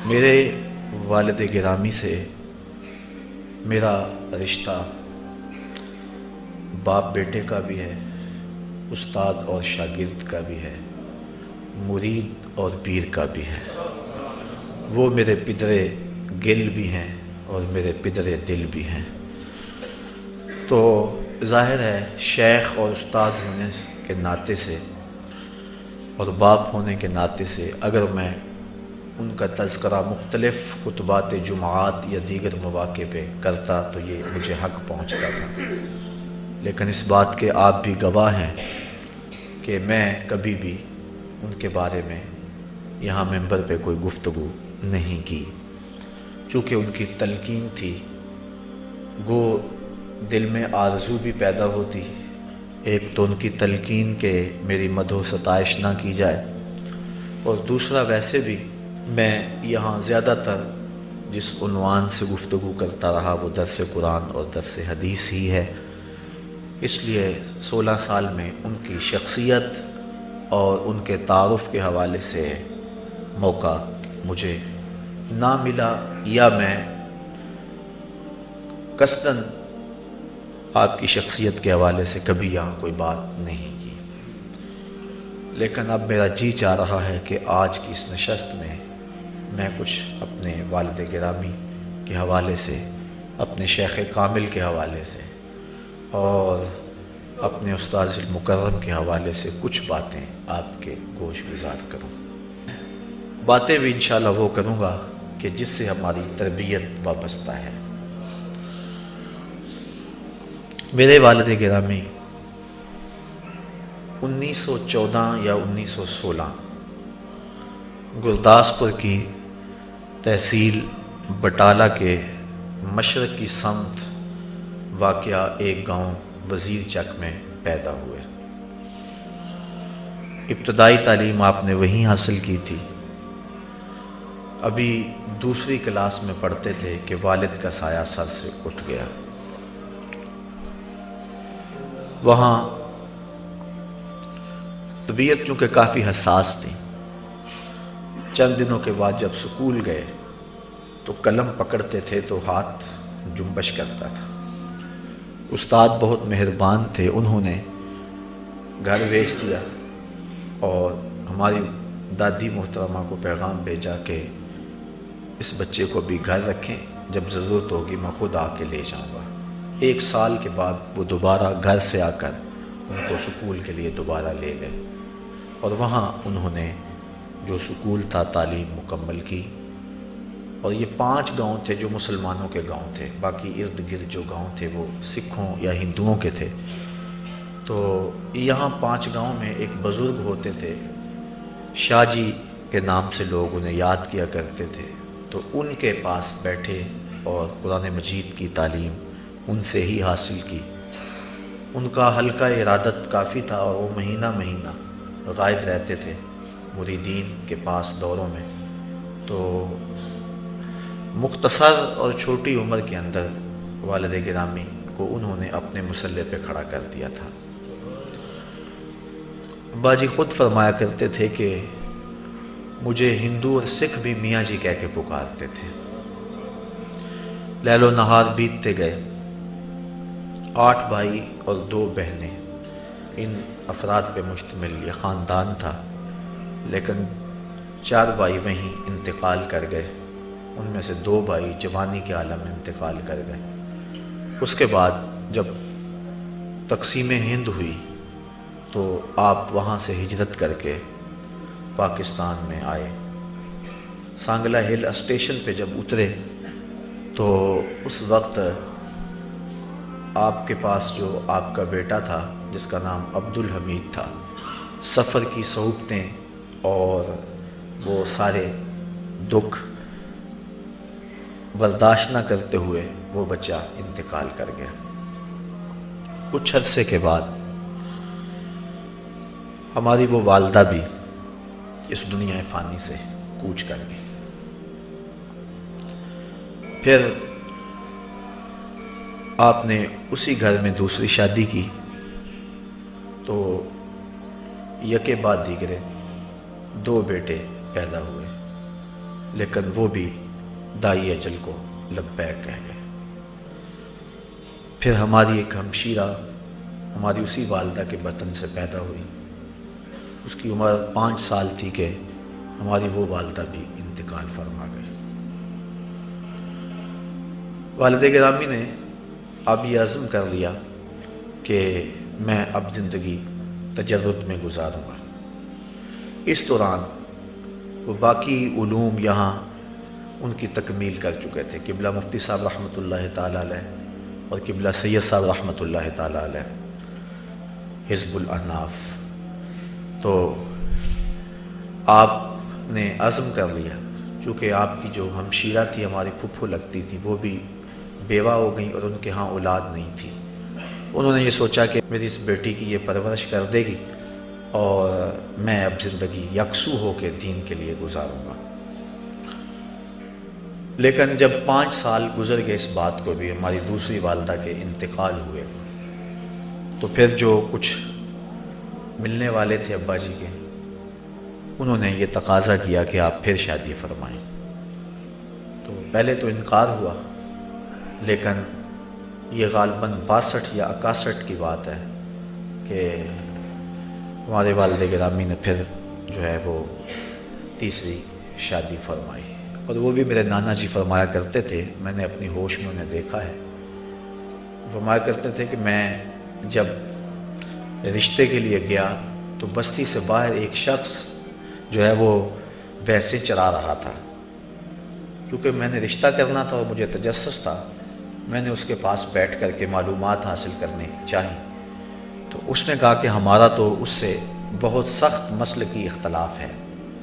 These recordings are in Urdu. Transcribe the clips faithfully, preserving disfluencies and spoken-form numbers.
میرے والد گرامی سے میرا رشتہ باپ بیٹے کا بھی ہے، استاد اور شاگرد کا بھی ہے، مرید اور پیر کا بھی ہے۔ وہ میرے پدر گل بھی ہیں اور میرے پدر دل بھی ہیں۔ تو ظاہر ہے شیخ اور استاد ہونے کے ناطے سے اور باپ ہونے کے ناطے سے اگر میں ان کا تذکرہ مختلف خطبات جمعات یا دیگر مواقع پہ کرتا تو یہ مجھے حق پہنچتا تھا، لیکن اس بات کے آپ بھی گواہ ہیں کہ میں کبھی بھی ان کے بارے میں یہاں ممبر پہ کوئی گفتگو نہیں کی، چونکہ ان کی تلقین تھی، گو دل میں آرزو بھی پیدا ہوتی، ایک تو ان کی تلقین کہ میری مدح و ستائش نہ کی جائے، اور دوسرا ویسے بھی میں یہاں زیادہ تر جس عنوان سے گفتگو کرتا رہا وہ درس قرآن اور درس حدیث ہی ہے، اس لیے سولہ سال میں ان کی شخصیت اور ان کے تعارف کے حوالے سے موقع مجھے نہ ملا، یا میں قصداً آپ کی شخصیت کے حوالے سے کبھی یہاں کوئی بات نہیں کی۔ لیکن اب میرا جی چاہ رہا ہے کہ آج کی اس نشست میں میں کچھ اپنے والد گرامی کے حوالے سے، اپنے شیخ کامل کے حوالے سے اور اپنے استاذ المکرم کے حوالے سے کچھ باتیں آپ کے گوش گزار کروں۔ باتیں بھی انشاءاللہ وہ کروں گا کہ جس سے ہماری تربیت وابستہ ہے۔ میرے والد گرامی انیس سو چودہ یا انیس سو سولہ گرداسپور کی تحصیل بٹالہ کے مشرق کی سمت واقع ایک گاؤں وزیر چک میں پیدا ہوئے۔ ابتدائی تعلیم آپ نے وہیں حاصل کی تھی۔ ابھی دوسری کلاس میں پڑھتے تھے کہ والد کا سایہ سر سے اٹھ گیا۔ وہاں طبیعت چونکہ کافی حساس تھی، چند دنوں کے بعد جب سکول گئے تو قلم پکڑتے تھے تو ہاتھ جنبش کرتا تھا۔ استاد بہت مہربان تھے، انہوں نے گھر بھیج دیا اور ہماری دادی محترمہ کو پیغام بھیجا کہ اس بچے کو بھی گھر رکھیں، جب ضرورت ہوگی میں خود آ کے لے جاؤں گا۔ ایک سال کے بعد وہ دوبارہ گھر سے آ کر ان کو سکول کے لیے دوبارہ لے گئے اور وہاں انہوں نے جو سکول تھا تعلیم مکمل کی۔ اور یہ پانچ گاؤں تھے جو مسلمانوں کے گاؤں تھے، باقی ارد گرد جو گاؤں تھے وہ سکھوں یا ہندوؤں کے تھے۔ تو یہاں پانچ گاؤں میں ایک بزرگ ہوتے تھے، شاہ جی کے نام سے لوگ انہیں یاد کیا کرتے تھے، تو ان کے پاس بیٹھے اور قرآن مجید کی تعلیم ان سے ہی حاصل کی۔ ان کا حلقہ ارادت کافی تھا اور وہ مہینہ مہینہ غائب رہتے تھے مریدین کے پاس دوروں میں۔ تو مختصر اور چھوٹی عمر کے اندر والد گرامی کو انہوں نے اپنے مسلح پہ کھڑا کر دیا تھا۔ باجی خود فرمایا کرتے تھے کہ مجھے ہندو اور سکھ بھی میاں جی کہہ کے پکارتے تھے۔ لیل و نہار بیتتے گئے۔ آٹھ بھائی اور دو بہنیں، ان افراد پہ مشتمل یہ خاندان تھا، لیکن چار بھائی وہیں انتقال کر گئے، ان میں سے دو بھائی جوانی کے عالم میں انتقال کر گئے۔ اس کے بعد جب تقسیم ہند ہوئی تو آپ وہاں سے ہجرت کر کے پاکستان میں آئے۔ سانگلہ ہل اسٹیشن پہ جب اترے تو اس وقت آپ کے پاس جو آپ کا بیٹا تھا جس کا نام عبدالحمید تھا، سفر کی صعوبتیں اور وہ سارے دکھ برداشت نہ کرتے ہوئے وہ بچہ انتقال کر گیا۔ کچھ عرصے کے بعد ہماری وہ والدہ بھی اس دنیا فانی سے کوچ کر گئی۔ پھر آپ نے اسی گھر میں دوسری شادی کی تو یکے بعد دیگرے دو بیٹے پیدا ہوئے۔ لیکن وہ بھی دائی اجل کو لبیک کہہ گئے۔ پھر ہماری ایک ہمشیرہ ہماری اسی والدہ کے بطن سے پیدا ہوئی، اس کی عمر پانچ سال تھی کہ ہماری وہ والدہ بھی انتقال فرما گئی۔ والد گرامی نے اب یہ عزم کر لیا کہ میں اب زندگی تجرد میں گزاروں گا۔ اس دوران وہ باقی علوم یہاں ان کی تکمیل کر چکے تھے۔ قبلہ مفتی صاحب رحمۃ اللہ تعالیٰ علیہ اور قبلہ سید صاحب رحمۃ اللہ تعالیٰ علیہ حزب الاحناف، تو آپ نے عزم کر لیا، چونکہ آپ کی جو ہمشیرہ تھی ہماری پھپھو لگتی تھی وہ بھی بیوہ ہو گئیں اور ان کے ہاں اولاد نہیں تھی۔ انہوں نے یہ سوچا کہ میری اس بیٹی کی یہ پرورش کر دے گی اور میں اب زندگی یکسو ہو کے دین کے لیے گزاروں گا۔ لیکن جب پانچ سال گزر گئے اس بات کو بھی، ہماری دوسری والدہ کے انتقال ہوئے، تو پھر جو کچھ ملنے والے تھے ابا جی کے، انہوں نے یہ تقاضا کیا کہ آپ پھر شادی فرمائیں۔ تو پہلے تو انکار ہوا، لیکن یہ غالباً باسٹھ یا اکاسٹھ کی بات ہے کہ ہمارے والد گرامی نے پھر جو ہے وہ تیسری شادی فرمائی، اور وہ بھی میرے نانا جی فرمایا کرتے تھے، میں نے اپنی ہوش میں انہیں دیکھا ہے، فرمایا کرتے تھے کہ میں جب رشتے کے لیے گیا تو بستی سے باہر ایک شخص جو ہے وہ بھینسیں چرا رہا تھا، کیونکہ میں نے رشتہ کرنا تھا اور مجھے تجسس تھا، میں نے اس کے پاس بیٹھ کر کے معلومات حاصل کرنے چاہی، تو اس نے کہا کہ ہمارا تو اس سے بہت سخت مسلکی اختلاف ہے،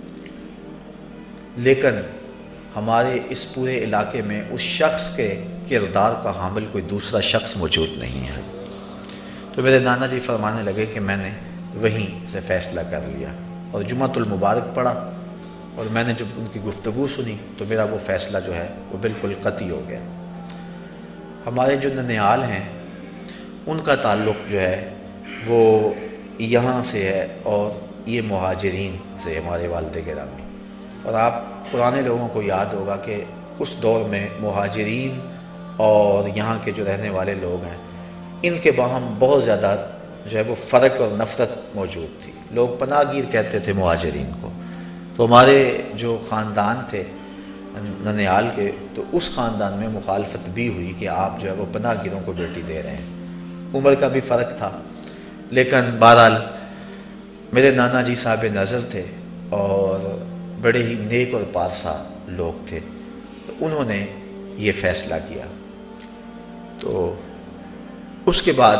لیکن ہمارے اس پورے علاقے میں اس شخص کے کردار کا حامل کوئی دوسرا شخص موجود نہیں ہے۔ تو میرے نانا جی فرمانے لگے کہ میں نے وہیں سے فیصلہ کر لیا اور جمعۃ المبارک پڑھا، اور میں نے جب ان کی گفتگو سنی تو میرا وہ فیصلہ جو ہے وہ بالکل قطعی ہو گیا۔ ہمارے جو ننیال ہیں ان کا تعلق جو ہے وہ یہاں سے ہے، اور یہ مہاجرین سے ہمارے والد گرامی، اور آپ پرانے لوگوں کو یاد ہوگا کہ اس دور میں مہاجرین اور یہاں کے جو رہنے والے لوگ ہیں ان کے باہم بہت زیادہ جو ہے وہ فرق اور نفرت موجود تھی، لوگ پناہ گیر کہتے تھے مہاجرین کو۔ تو ہمارے جو خاندان تھے ننیال کے، تو اس خاندان میں مخالفت بھی ہوئی کہ آپ جو ہے وہ پناہ گیروں کو بیٹی دے رہے ہیں، عمر کا بھی فرق تھا، لیکن بہرحال میرے نانا جی صاحب نظر تھے اور بڑے ہی نیک اور پارسا لوگ تھے، تو انہوں نے یہ فیصلہ کیا۔ تو اس کے بعد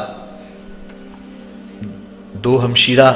دو ہمشیرہ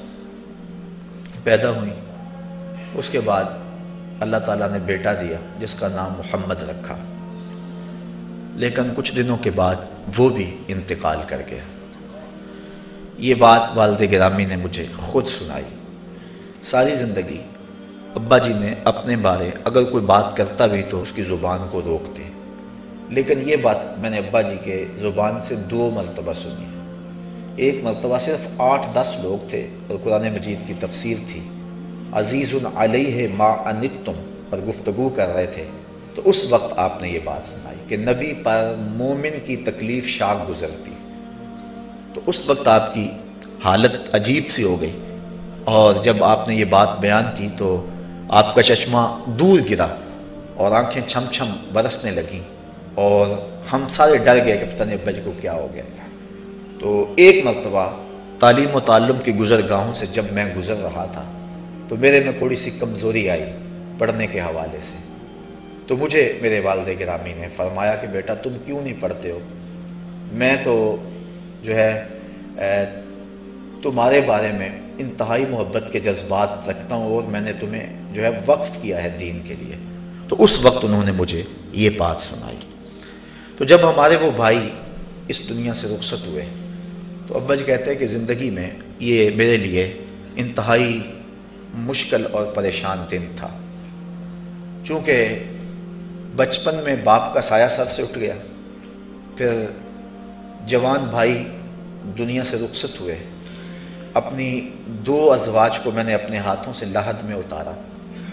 پیدا ہوئیں، اس کے بعد اللہ تعالیٰ نے بیٹا دیا جس کا نام محمد رکھا، لیکن کچھ دنوں کے بعد وہ بھی انتقال کر گیا۔ یہ بات والد گرامی نے مجھے خود سنائی۔ ساری زندگی ابا جی نے اپنے بارے اگر کوئی بات کرتا بھی تو اس کی زبان کو روکتے، لیکن یہ بات میں نے ابا جی کے زبان سے دو مرتبہ سنی۔ ایک مرتبہ صرف آٹھ دس لوگ تھے اور قرآن مجید کی تفسیر تھی، عزیز علیہ ما عنتم پر گفتگو کر رہے تھے، تو اس وقت آپ نے یہ بات سنائی کہ نبی پر مومن کی تکلیف شاک گزرتی، تو اس وقت آپ کی حالت عجیب سی ہو گئی، اور جب آپ نے یہ بات بیان کی تو آپ کا چشمہ دور گرا اور آنکھیں چھم چھم برسنے لگیں، اور ہم سارے ڈر گئے کہ پتہ نہیں ابا جی کو کیا ہو گیا۔ تو ایک مرتبہ تعلیم و تعلم کی گزرگاہوں سے جب میں گزر رہا تھا تو میرے میں تھوڑی سی کمزوری آئی پڑھنے کے حوالے سے، تو مجھے میرے والد گرامی نے فرمایا کہ بیٹا تم کیوں نہیں پڑھتے ہو، میں تو جو ہے تمہارے بارے میں انتہائی محبت کے جذبات رکھتا ہوں اور میں نے تمہیں جو ہے وقف کیا ہے دین کے لیے۔ تو اس وقت انہوں نے مجھے یہ بات سنائی۔ تو جب ہمارے وہ بھائی اس دنیا سے رخصت ہوئے تو ابا جی کہتے ہیں کہ زندگی میں یہ میرے لیے انتہائی مشکل اور پریشان دن تھا، چونکہ بچپن میں باپ کا سایہ سر سے اٹھ گیا، پھر جوان بھائی دنیا سے رخصت ہوئے، اپنی دو ازواج کو میں نے اپنے ہاتھوں سے لحد میں اتارا،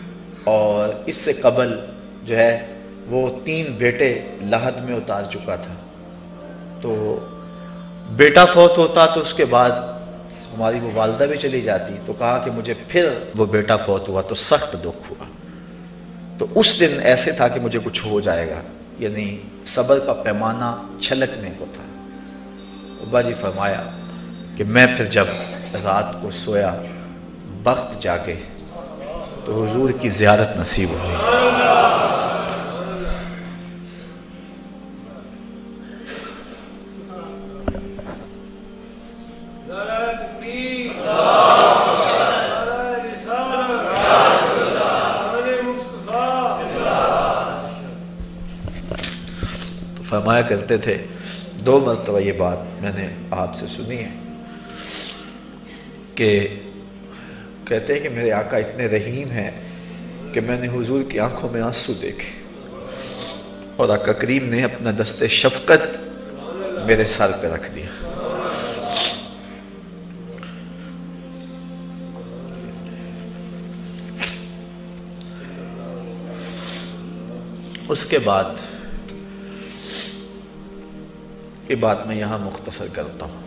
اور اس سے قبل جو ہے وہ تین بیٹے لحد میں اتار چکا تھا. تو بیٹا فوت ہوتا تو اس کے بعد ہماری وہ والدہ بھی چلی جاتی. تو کہا کہ مجھے پھر وہ بیٹا فوت ہوا تو سخت دکھ ہوا. تو اس دن ایسے تھا کہ مجھے کچھ ہو جائے گا، یعنی صبر کا پیمانہ چھلکنے کو تھا. ابا جی فرمایا کہ میں پھر جب رات کو سویا بخت جاگے تو حضور کی زیارت نصیب ہوئی. فرمایا کرتے تھے، دو مرتبہ یہ بات میں نے آپ سے سنی ہے کہ کہتے ہیں کہ میرے آقا اتنے رحیم ہیں کہ میں نے حضور کی آنکھوں میں آنسو دیکھے اور آقا کریم نے اپنا دست شفقت میرے سر پہ رکھ دیا. اس کے بعد یہ بات میں یہاں مختصر کرتا ہوں.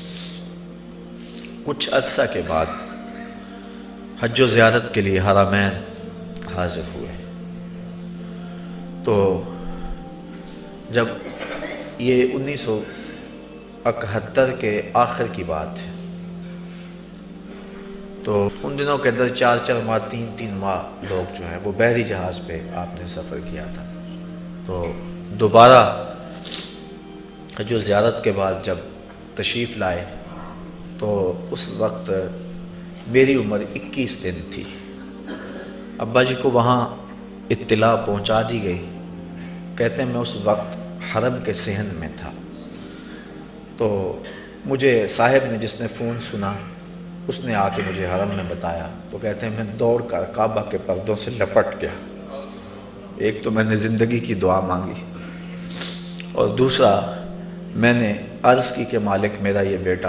کچھ عرصہ کے بعد حج و زیارت کے لیے حرمین حاضر ہوئے. تو جب یہ انیس سو اکہتر کے آخر کی بات ہے تو ان دنوں کے اندر چار چار ماہ تین تین ماہ لوگ جو ہیں وہ بحری جہاز پہ آپ نے سفر کیا تھا. تو دوبارہ حج و زیارت کے بعد جب تشریف لائے تو اس وقت میری عمر اکیس دن تھی. ابا جی کو وہاں اطلاع پہنچا دی گئی. کہتے ہیں میں اس وقت حرم کے صحن میں تھا. تو مجھے صاحب نے جس نے فون سنا اس نے آ کے مجھے حرم میں بتایا. تو کہتے ہیں میں دوڑ کر کعبہ کے پردوں سے لپٹ گیا. ایک تو میں نے زندگی کی دعا مانگی اور دوسرا میں نے عرض کی کہ مالک میرا یہ بیٹا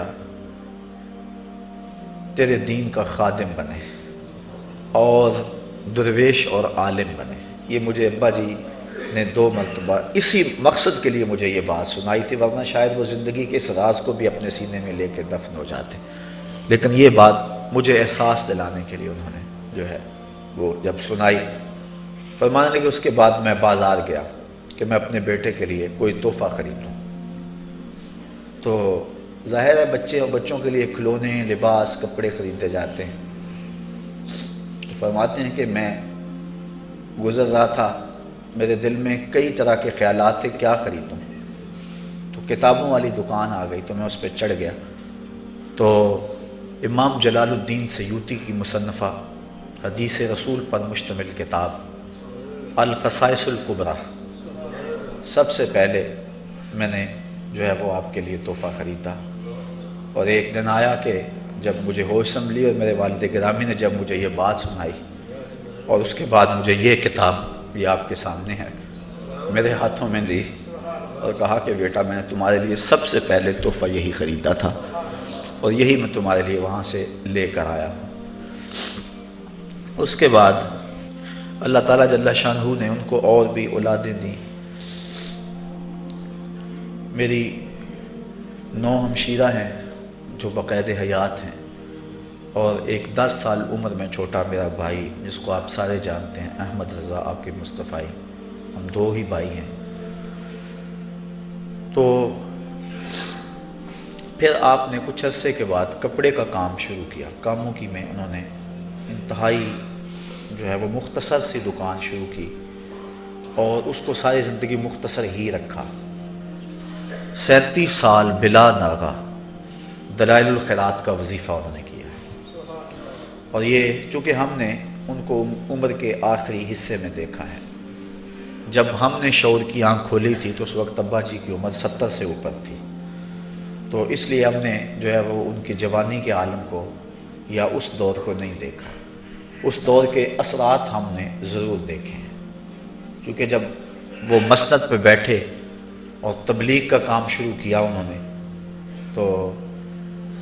تیرے دین کا خادم بنے اور درویش اور عالم بنے. یہ مجھے ابا جی نے دو مرتبہ اسی مقصد کے لیے مجھے یہ بات سنائی تھی، ورنہ شاید وہ زندگی کے اس راز کو بھی اپنے سینے میں لے کے دفن ہو جاتے. لیکن یہ بات مجھے احساس دلانے کے لیے انہوں نے جو ہے وہ جب سنائی. فرمانے لگے اس کے بعد میں بازار گیا کہ میں اپنے بیٹے کے لیے کوئی تحفہ خریدوں. تو ظاہر ہے بچے اور بچوں کے لیے کھلونے، لباس، کپڑے خریدے جاتے ہیں. تو فرماتے ہیں کہ میں گزر رہا تھا، میرے دل میں کئی طرح کے خیالات تھے کیا خریدوں. تو کتابوں والی دکان آ گئی تو میں اس پہ چڑھ گیا. تو امام جلال الدین سیوطی کی مصنفہ حدیث رسول پر مشتمل کتاب الخصائص الکبریٰ سب سے پہلے میں نے جو ہے وہ آپ کے لیے تحفہ خریدا. اور ایک دن آیا کہ جب مجھے ہوش سنبھلی اور میرے والد گرامی نے جب مجھے یہ بات سنائی اور اس کے بعد مجھے یہ کتاب یہ آپ کے سامنے ہے میرے ہاتھوں میں دی اور کہا کہ بیٹا میں نے تمہارے لیے سب سے پہلے تحفہ یہی خریدا تھا اور یہی میں تمہارے لیے وہاں سے لے کر آیا ہوں. اس کے بعد اللہ تعالیٰ جل شانہ نے ان کو اور بھی اولادیں دیں. میری نو ہمشیرہ ہیں جو باقاعد حیات ہیں اور ایک دس سال عمر میں چھوٹا میرا بھائی جس کو آپ سارے جانتے ہیں احمد رضا آپ کے مصطفی. ہم دو ہی بھائی ہیں. تو پھر آپ نے کچھ عرصے کے بعد کپڑے کا کام شروع کیا. کاموں کی میں انہوں نے انتہائی جو ہے وہ مختصر سی دکان شروع کی اور اس کو ساری زندگی مختصر ہی رکھا. سینتیس سال بلا ناغہ دلائل الخیرات کا وظیفہ انہوں نے کیا ہے. اور یہ چونکہ ہم نے ان کو عمر کے آخری حصے میں دیکھا ہے. جب ہم نے شعور کی آنکھ کھولی تھی تو اس وقت ابا جی کی عمر ستر سے اوپر تھی. تو اس لیے ہم نے جو ہے وہ ان کی جوانی کے عالم کو یا اس دور کو نہیں دیکھا. اس دور کے اثرات ہم نے ضرور دیکھے ہیں. کیونکہ جب وہ مسند پہ بیٹھے اور تبلیغ کا کام شروع کیا انہوں نے تو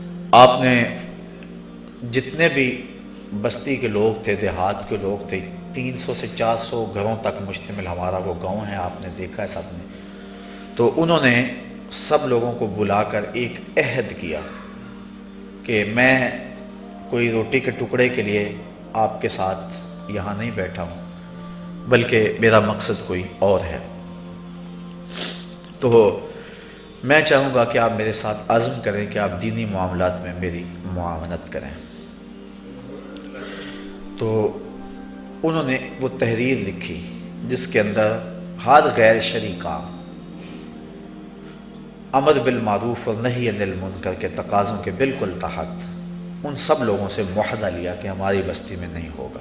آپ نے جتنے بھی بستی کے لوگ تھے، دیہات کے لوگ تھے، تین سو سے چار سو گھروں تک مشتمل ہمارا وہ گاؤں ہے، آپ نے دیکھا ہے سب نے۔ تو انہوں نے سب لوگوں کو بلا کر ایک عہد کیا کہ میں کوئی روٹی کے ٹکڑے کے لیے آپ کے ساتھ یہاں نہیں بیٹھا ہوں، بلکہ میرا مقصد کوئی اور ہے۔ تو میں چاہوں گا کہ آپ میرے ساتھ عزم کریں کہ آپ دینی معاملات میں میری معاونت کریں۔ تو انہوں نے وہ تحریر لکھی جس کے اندر ہر غیر شرعی کام، امر بالمعروف اور نہی عن المنکر کے تقاضوں کے بالکل تحت ان سب لوگوں سے معاہدہ لیا کہ ہماری بستی میں نہیں ہوگا،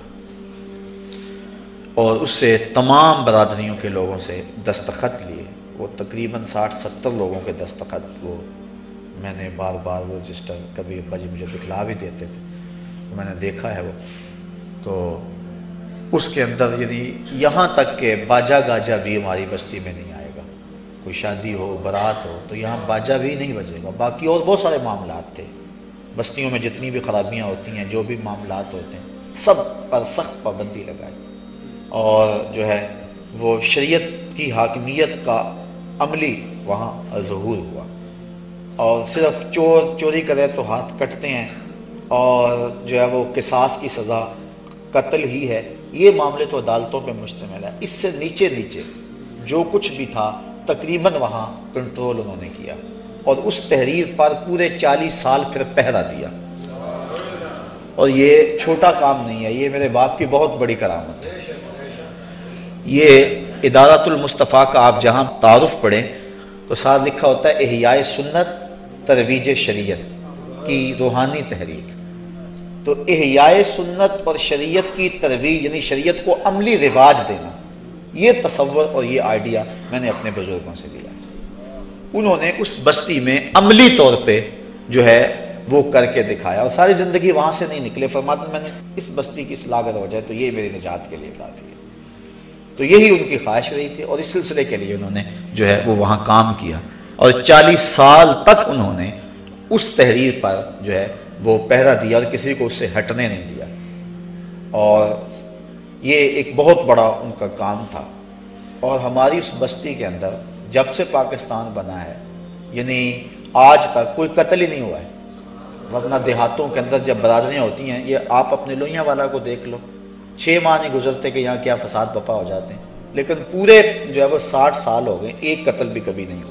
اور اس سے تمام برادریوں کے لوگوں سے دستخط لیے۔ وہ تقریباً ساٹھ ستر لوگوں کے دستخط وہ میں نے بار بار وہ رجسٹر کبھی ابا جی مجھے دکھلا بھی دیتے تھے، تو میں نے دیکھا ہے وہ۔ تو اس کے اندر یعنی یہاں تک کہ باجا گاجا بھی ہماری بستی میں نہیں آئے گا، کوئی شادی ہو برات ہو تو یہاں باجا بھی نہیں بجے گا۔ باقی اور بہت سارے معاملات تھے بستیوں میں، جتنی بھی خرابیاں ہوتی ہیں، جو بھی معاملات ہوتے ہیں، سب پر سخت پابندی لگائی، اور جو ہے وہ شریعت کی حاکمیت کا عملی وہاں ظہور ہوا۔ اور صرف چور چوری کرے تو ہاتھ کٹتے ہیں، اور جو ہے وہ قصاص کی سزا قتل ہی ہے، یہ معاملے تو عدالتوں پہ مشتمل ہے۔ اس سے نیچے نیچے جو کچھ بھی تھا تقریباً وہاں کنٹرول انہوں نے کیا، اور اس تحریر پر پورے چالیس سال پھر پہرا دیا۔ اور یہ چھوٹا کام نہیں ہے، یہ میرے باپ کی بہت بڑی کرامت ہے۔ یہ ادارۃ المصطفیٰ کا آپ جہاں تعارف پڑھیں تو ساتھ لکھا ہوتا ہے احیاء سنت ترویج شریعت کی روحانی تحریک۔ تو احیاء سنت اور شریعت کی ترویج یعنی شریعت کو عملی رواج دینا، یہ تصور اور یہ آئیڈیا میں نے اپنے بزرگوں سے لیا۔ انہوں نے اس بستی میں عملی طور پہ جو ہے وہ کر کے دکھایا، اور ساری زندگی وہاں سے نہیں نکلے۔ فرماتے ہیں میں نے اس بستی کی اصلاح اگر ہو جائے تو یہ میری نجات کے لیے کافی ہے۔ تو یہی ان کی خواہش رہی تھی، اور اس سلسلے کے لیے انہوں نے جو ہے وہ وہاں کام کیا، اور چالیس سال تک انہوں نے اس تحریر پر جو ہے وہ پہرا دیا اور کسی کو اس سے ہٹنے نہیں دیا۔ اور یہ ایک بہت بڑا ان کا کام تھا۔ اور ہماری اس بستی کے اندر جب سے پاکستان بنا ہے یعنی آج تک کوئی قتل ہی نہیں ہوا ہے، ورنہ دیہاتوں کے اندر جب برادریاں ہوتی ہیں، یہ آپ اپنے لوہیاں والا کو دیکھ لو، چھ ماہ نہیں گزرتے کہ یہاں کیا فساد بپا ہو جاتے ہیں، لیکن پورے جو ہے وہ ساٹھ سال ہو گئے ایک قتل بھی کبھی نہیں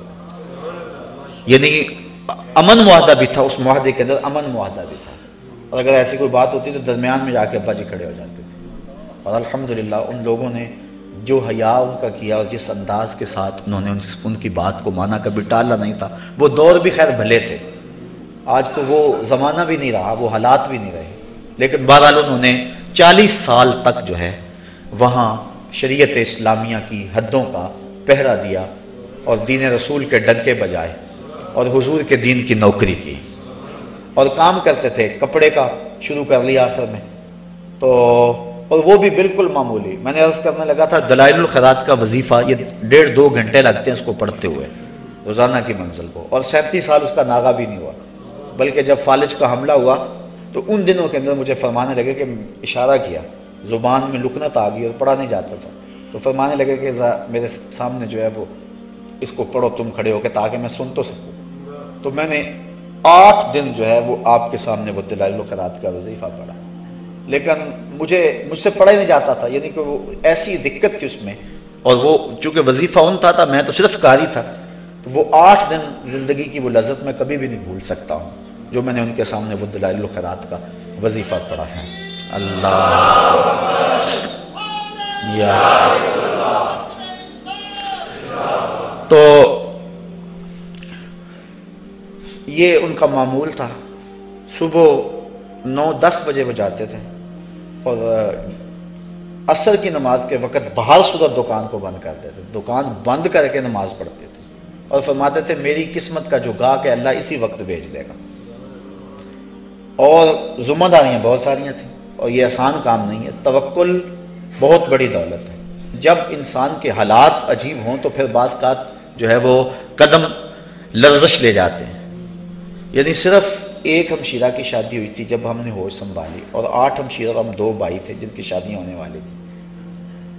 ہوا۔ یعنی امن معاہدہ بھی تھا، اس معاہدے کے اندر امن معاہدہ بھی تھا، اور اگر ایسی کوئی بات ہوتی تو درمیان میں جا کے ابا جی کھڑے ہو جاتے تھے۔ اور الحمدللہ ان لوگوں نے جو حیا ان کا کیا اور جس انداز کے ساتھ انہوں نے ان کی بات کو مانا، کبھی ٹالا نہیں تھا۔ وہ دور بھی خیر بھلے تھے، آج تو وہ زمانہ بھی نہیں رہا، وہ حالات بھی نہیں رہے، لیکن بہرحال انہوں نے چالیس سال تک جو ہے وہاں شریعت اسلامیہ کی حدوں کا پہرا دیا، اور دین رسول کے ڈنکے بجائے، اور حضور کے دین کی نوکری کی، اور کام کرتے تھے۔ کپڑے کا شروع کر لیا آخر میں تو، اور وہ بھی بالکل معمولی۔ میں نے عرض کرنے لگا تھا دلائل الخیرات کا وظیفہ یہ ڈیڑھ دو گھنٹے لگتے ہیں اس کو پڑھتے ہوئے روزانہ کی منزل کو، اور سینتیس سال اس کا ناغہ بھی نہیں ہوا۔ بلکہ جب فالج کا حملہ ہوا تو ان دنوں کے اندر مجھے فرمانے لگے کہ اشارہ کیا، زبان میں لکنت آ گئی اور پڑھا نہیں جاتا تھا، تو فرمانے لگے کہ میرے سامنے جو ہے وہ اس کو پڑھو تم کھڑے ہو کے تاکہ میں سن تو سکوں۔ تو میں نے آٹھ دن جو ہے وہ آپ کے سامنے وہ دلائل الخیرات کا وظیفہ پڑھا، لیکن مجھے مجھ سے پڑھا ہی نہیں جاتا تھا، یعنی کہ وہ ایسی دقت تھی اس میں، اور وہ چونکہ وظیفہ ان تھا میں تو صرف قاری تھا، تو وہ آٹھ دن زندگی کی وہ لذت میں کبھی بھی نہیں بھول سکتا ہوں جو میں نے ان کے سامنے وہ دلائل الخیرات کا وظیفہ پڑھا ہے۔ اللہ یا تو یہ ان کا معمول تھا۔ صبح نو دس بجے وہ جاتے تھے، اور عصر کی نماز کے وقت بہر صورت دکان کو بند کر دیتے، دکان بند کر کے نماز پڑھتے تھے، اور فرماتے تھے میری قسمت کا جو گاہک ہے اللہ اسی وقت بھیج دے گا۔ اور ذمہ داریاں بہت ساریاں تھیں، اور یہ آسان کام نہیں ہے، توکل بہت بڑی دولت ہے۔ جب انسان کے حالات عجیب ہوں تو پھر بعض اوقات جو ہے وہ قدم لرزش لے جاتے ہیں۔ یعنی صرف ایک ہمشیرہ کی شادی ہوئی تھی جب ہم نے ہوش سنبھالی، اور آٹھ ہمشیرہ اور ہم دو بھائی تھے جن کی شادیاں ہونے والی تھی۔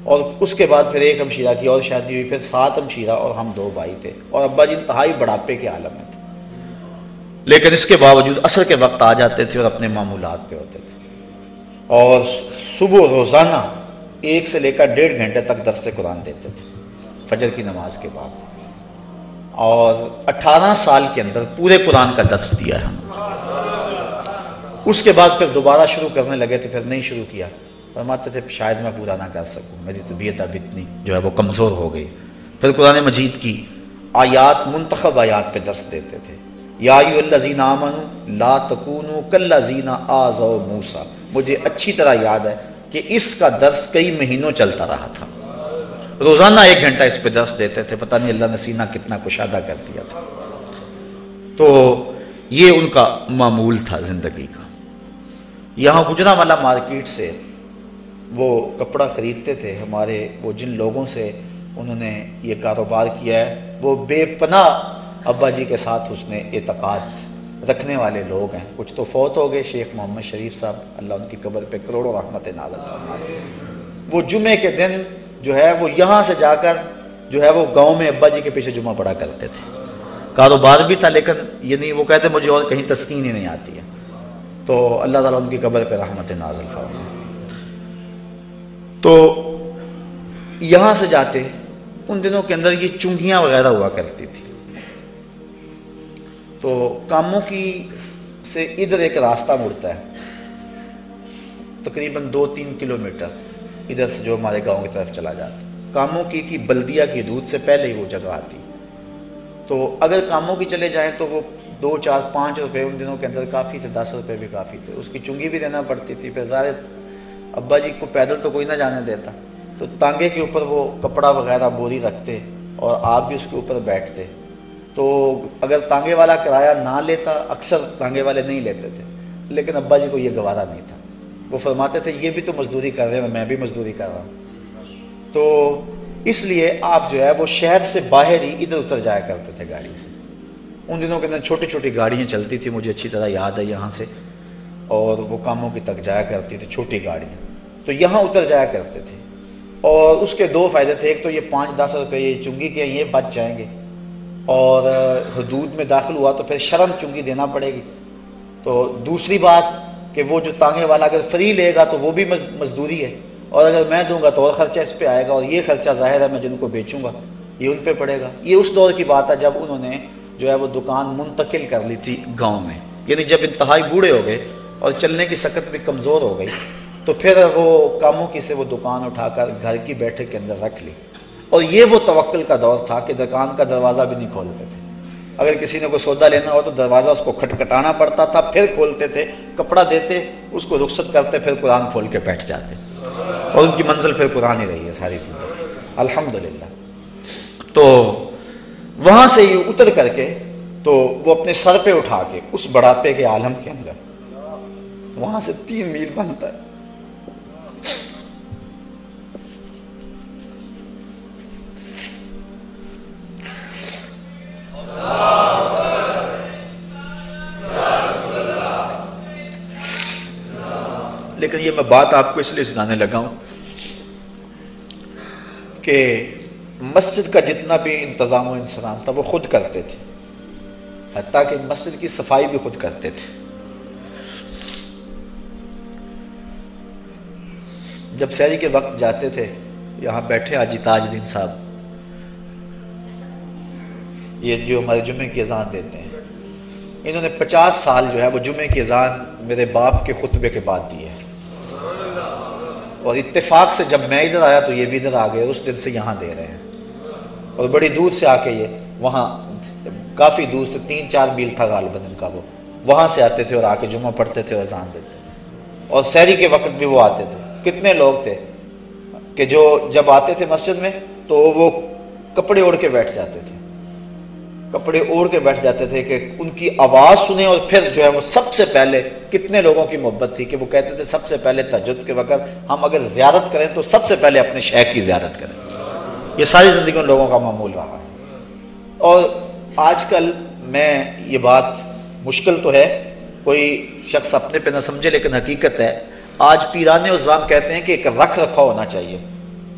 اور اس کے بعد پھر ایک ہمشیرہ کی اور شادی ہوئی، پھر سات ہمشیرہ اور ہم دو بھائی تھے، اور ابا جی انتہائی بڑھاپے کے عالم میں تھے، لیکن اس کے باوجود عصر کے وقت آ جاتے تھے اور اپنے معمولات پہ ہوتے تھے، اور صبح روزانہ ایک سے لے کر ڈیڑھ گھنٹے تک درس قرآن دیتے تھے فجر کی نماز کے بعد، اور اٹھارہ سال کے اندر پورے قرآن کا درس دیا ہے ہم۔ اس کے بعد پھر دوبارہ شروع کرنے لگے تو پھر نہیں شروع کیا، فرماتے تھے شاید میں پورا نہ کر سکوں، میری طبیعت اب اتنی جو ہے وہ کمزور ہو گئی۔ پھر قرآن مجید کی آیات، منتخب آیات پہ درس دیتے تھے، یا ایھا الذین آمنوا لا تکونوا کالذین آذوا موسیٰ۔ مجھے اچھی طرح یاد ہے کہ اس کا درس کئی مہینوں چلتا رہا تھا، روزانہ ایک گھنٹہ اس پہ درس دیتے تھے، پتہ نہیں اللہ نے سینہ کتنا کشادہ کر دیا تھا۔ تو یہ ان کا معمول تھا زندگی کا۔ یہاں گجرانوالہ مارکیٹ سے وہ کپڑا خریدتے تھے، ہمارے وہ جن لوگوں سے انہوں نے یہ کاروبار کیا ہے وہ بے پناہ ابا جی کے ساتھ حسن اعتقاد رکھنے والے لوگ ہیں۔ کچھ تو فوت ہو گئے، شیخ محمد شریف صاحب، اللہ ان کی قبر پہ کروڑوں رحمت نازل فرمائے۔ وہ جمعے کے دن جو ہے وہ یہاں سے جا کر جو ہے وہ گاؤں میں ابا جی کے پیچھے جمعہ پڑھا کرتے تھے۔ کاروبار بھی تھا، لیکن یہ نہیں، وہ کہتے مجھے اور کہیں تسکین ہی نہیں آتی ہے۔ تو اللہ تعالیٰ ان کی قبر پہ رحمت نازل فرمائے۔ تو یہاں سے جاتے، ان دنوں کے اندر یہ چنگیاں وغیرہ ہوا کرتی تھی، تو کاموں کی سے ادھر ایک راستہ مڑتا ہے تقریباً دو تین کلومیٹر ادھر سے جو ہمارے گاؤں کی طرف چلا جاتا۔ کاموں کی کی بلدیہ کی حدود سے پہلے ہی وہ جگہ آتی، تو اگر کاموں کی چلے جائیں تو وہ دو چار پانچ روپے ان دنوں کے اندر کافی تھے، دس روپے بھی کافی تھے، اس کی چنگی بھی دینا پڑتی تھی۔ پھر ظاہر ابا جی کو پیدل تو کوئی نہ جانے دیتا، تو تانگے کے اوپر وہ کپڑا وغیرہ بوری رکھتے اور آپ بھی اس کے اوپر بیٹھتے۔ تو اگر تانگے والا کرایہ نہ لیتا، اکثر تانگے والے نہیں لیتے تھے، لیکن ابا جی کو یہ گوارا نہیں تھا، وہ فرماتے تھے یہ بھی تو مزدوری کر رہے ہیں، میں بھی مزدوری کر رہا ہوں۔ تو اس لیے آپ جو ہے وہ شہر سے باہر ہی ادھر اتر جایا کرتے تھے گاڑی سے۔ ان دنوں کے اندر چھوٹی چھوٹی گاڑیاں چلتی تھی، مجھے اچھی طرح یاد ہے یہاں سے، اور وہ کاموں کی تک جایا کرتی تھی چھوٹی گاڑیاں، تو یہاں اتر جایا کرتے تھے۔ اور اس کے دو فائدے تھے، ایک تو یہ پانچ دس روپے یہ چنگی کے یہ بچ جائیں گے، اور حدود میں داخل ہوا تو پھر شرم چنگی دینا پڑے گی۔ تو دوسری بات کہ وہ جو تانگے والا اگر فری لے گا تو وہ بھی مزدوری ہے، اور اگر میں دوں گا تو اور خرچہ اس پہ آئے گا، اور یہ خرچہ ظاہر ہے میں جن کو بیچوں گا یہ ان پہ پڑے گا۔ یہ اس دور کی بات ہے جب انہوں نے جو ہے وہ دکان منتقل کر لی تھی گاؤں میں، یعنی جب انتہائی بوڑھے ہو گئے اور چلنے کی سکت بھی کمزور ہو گئی، تو پھر وہ کاموں کی سے وہ دکان اٹھا کر گھر کی بیٹھک کے اندر رکھ لی۔ اور یہ وہ توکل کا دور تھا کہ دکان کا دروازہ بھی نہیں کھولتے تھے، اگر کسی نے کوئی سودا لینا ہو تو دروازہ اس کو کھٹکھٹانا پڑتا تھا، پھر کھولتے تھے، کپڑا دیتے، اس کو رخصت کرتے، پھر قرآن کھول کے بیٹھ جاتے، اور ان کی منزل پھر قرآن ہی رہی ہے ساری زندگی الحمدللہ۔ تو وہاں سے یہ اتر کر کے تو وہ اپنے سر پہ اٹھا کے اس بڑھاپے کے عالم کے اندر وہاں سے تین میل بنتا ہے، لیکن یہ میں بات آپ کو اس لیے سنانے لگا ہوں کہ مسجد کا جتنا بھی انتظام و انسرام تھا وہ خود کرتے تھے، حتیٰ کہ مسجد کی صفائی بھی خود کرتے تھے۔ جب سحری کے وقت جاتے تھے، یہاں بیٹھے حاجی تاج الدین صاحب، یہ جو ہمارے جمعے کی اذان دیتے ہیں، انہوں نے پچاس سال جو ہے وہ جمعے کی اذان میرے باپ کے خطبے کے بعد دی ہے، اور اتفاق سے جب میں ادھر آیا تو یہ بھی ادھر آ گئے، اس دن سے یہاں دے رہے ہیں، اور بڑی دور سے آ کے یہ وہاں کافی دور سے تین چار میل تھا غالباً ان کا، وہ وہاں سے آتے تھے اور آ کے جمعہ پڑھتے تھے اور اذان دیتے، اور سحری کے وقت بھی وہ آتے تھے۔ کتنے لوگ تھے کہ جو جب آتے تھے مسجد میں تو وہ کپڑے اوڑھ کے بیٹھ جاتے تھے، کپڑے اوڑھ کے بیٹھ جاتے تھے کہ ان کی آواز سنیں، اور پھر جو ہے وہ سب سے پہلے کتنے لوگوں کی محبت تھی کہ وہ کہتے تھے سب سے پہلے تہجد کے وقت ہم اگر زیارت کریں تو سب سے پہلے اپنے شیخ کی زیارت کریں۔ یہ ساری زندگی ان لوگوں کا معمول رہا ہے۔ اور آج کل میں یہ بات مشکل تو ہے، کوئی شخص اپنے پہ نہ سمجھے، لیکن حقیقت ہے آج پیرانے اور زام کہتے ہیں کہ ایک رکھ رکھا ہونا چاہیے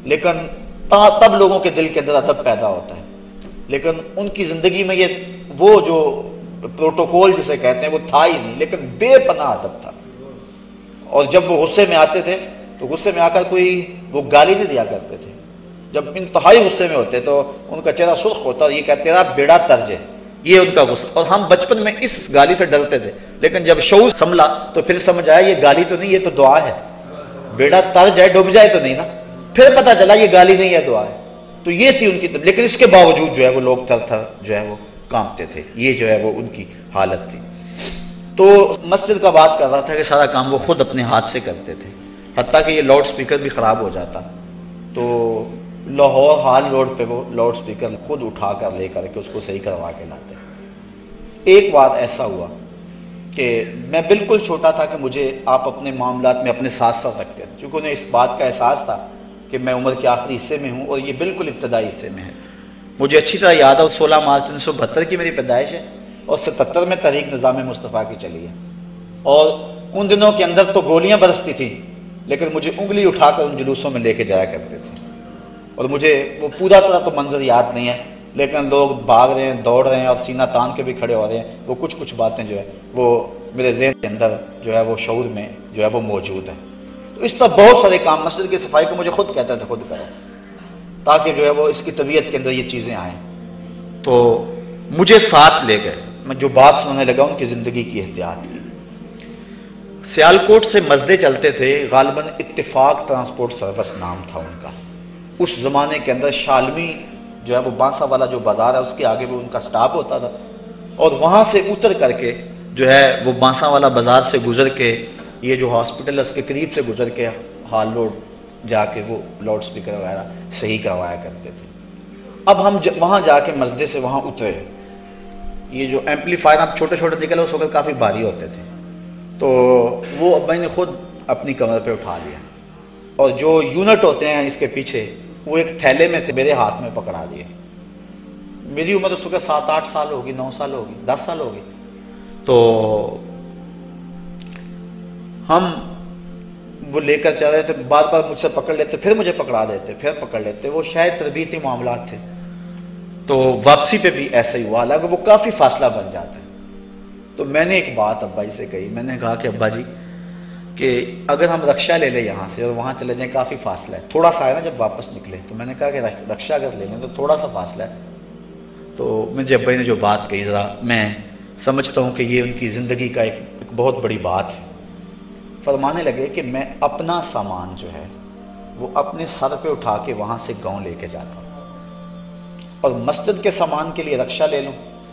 لیکن تب لوگوں کے دل کے اندر ادب پیدا ہوتا ہے. لیکن ان کی زندگی میں یہ وہ جو پروٹوکول جسے کہتے ہیں وہ تھا ہی نہیں، لیکن بے پناہ ادب تھا. اور جب وہ غصے میں آتے تھے تو غصے میں آ کر کوئی وہ گالی نہیں دیا کرتے تھے. جب انتہائی غصے میں ہوتے تو ان کا چہرہ سرخ ہوتا اور یہ کہتے تیرا بیڑا ترج ہے، یہ ان کا غصہ. اور ہم بچپن میں اس گالی سے ڈرتے تھے، لیکن جب شعور سنبھلا تو پھر سمجھ آیا یہ گالی تو نہیں، یہ تو دعا ہے. بیڑا ترج ہے، ڈوب جائے تو نہیں نا. پھر پتہ چلا یہ گالی نہیں ہے، دعا ہے. تو یہ تھی ان کی، لیکن اس کے باوجود جو ہے وہ لوگ تھر تھر جو ہے وہ کانپتے تھے. یہ جو ہے وہ ان کی حالت تھی. تو مسجد کا بات کر رہا تھا کہ سارا کام وہ خود اپنے ہاتھ سے کرتے تھے، حتیٰ کہ یہ لاؤڈ سپیکر بھی خراب ہو جاتا تو لاہور ہال روڈ پہ وہ لاؤڈ سپیکر خود اٹھا کر لے کر کے اس کو صحیح کروا کے لاتے. ایک بات ایسا ہوا کہ میں بالکل چھوٹا تھا کہ مجھے آپ اپنے معاملات میں اپنے ساتھ ساتھ رکھتے تھے، چونکہ انہیں اس بات کا احساس تھا کہ میں عمر کے آخری حصے میں ہوں اور یہ بالکل ابتدائی حصے میں ہے. مجھے اچھی طرح یاد ہے سولہ مارچ انیس سو بہتر کی میری پیدائش ہے اور ستہتر میں تحریک نظام مصطفیٰ کی چلی ہے. اور ان دنوں کے اندر تو گولیاں برستی تھیں، لیکن مجھے انگلی اٹھا کر ان جلوسوں میں لے کے جایا کرتے تھے. اور مجھے وہ پورا طرح تو منظر یاد نہیں ہے، لیکن لوگ بھاگ رہے ہیں، دوڑ رہے ہیں اور سینہ تان کے بھی کھڑے ہو رہے ہیں. وہ کچھ کچھ باتیں جو ہے وہ میرے ذہن کے اندر جو ہے وہ شعور میں جو ہے وہ موجود ہے. تو اس طرح بہت سارے کام مسجد کی صفائی کو مجھے خود کہتا تھا خود کرو، تاکہ جو ہے وہ اس کی طبیعت کے اندر یہ چیزیں آئیں. تو مجھے ساتھ لے گئے، میں جو بات سننے لگا ان کی زندگی کی احتیاط کی. سیالکوٹ سے مسجدیں چلتے تھے، غالباً اتفاق ٹرانسپورٹ سروس نام تھا ان کا. اس زمانے کے اندر شالمی جو ہے وہ بانسا والا جو بازار ہے اس کے آگے وہ ان کا سٹاپ ہوتا تھا، اور وہاں سے اتر کر کے جو ہے وہ بانسا والا بازار سے گزر کے یہ جو ہاسپٹل ہے اس کے قریب سے گزر کے ہال روڈ جا کے وہ لاؤڈ سپیکر وغیرہ صحیح کروایا کرتے تھے. اب ہم وہاں جا کے مسجد سے وہاں اترے. یہ جو ایمپلیفائر اب چھوٹے چھوٹے نکلے اس وقت کافی بھاری ہوتے تھے، تو وہ اب میں نے خود اپنی کمر پہ اٹھا لیا، اور جو یونٹ ہوتے ہیں اس کے پیچھے وہ ایک تھیلے میں تھے، میرے ہاتھ میں پکڑا دیے. میری عمر اس وقت سات آٹھ سال ہوگی، نو سال ہوگی، دس سال ہوگی. تو ہم وہ لے کر چل رہے تھے، بار بار مجھ سے پکڑ لیتے، پھر مجھے پکڑا دیتے، پھر پکڑ لیتے. وہ شاید تربیتی معاملات تھے. تو واپسی پہ بھی ایسا ہی ہوا، حالانکہ وہ کافی فاصلہ بن جاتا ہے. تو میں نے ایک بات ابا جی سے کہی، میں نے کہا کہ ابا جی کہ اگر ہم رکشہ لے لیں یہاں سے اور وہاں چلے جائیں، کافی فاصلہ ہے، تھوڑا سا ہے نا جب واپس نکلے. تو میں نے کہا کہ رکشہ اگر لے لیں تو تھوڑا سا فاصلہ ہے. تو مجھے ابا جی نے جو بات کہی ذرا میں سمجھتا ہوں کہ یہ ان کی زندگی کا ایک, ایک بہت بڑی بات ہے. فرمانے لگے کہ میں اپنا سامان جو ہے وہ اپنے سر پہ اٹھا کے وہاں سے گاؤں لے کے جاتا ہوں، اور مسجد کے سامان کے لیے رکشہ لے لوں،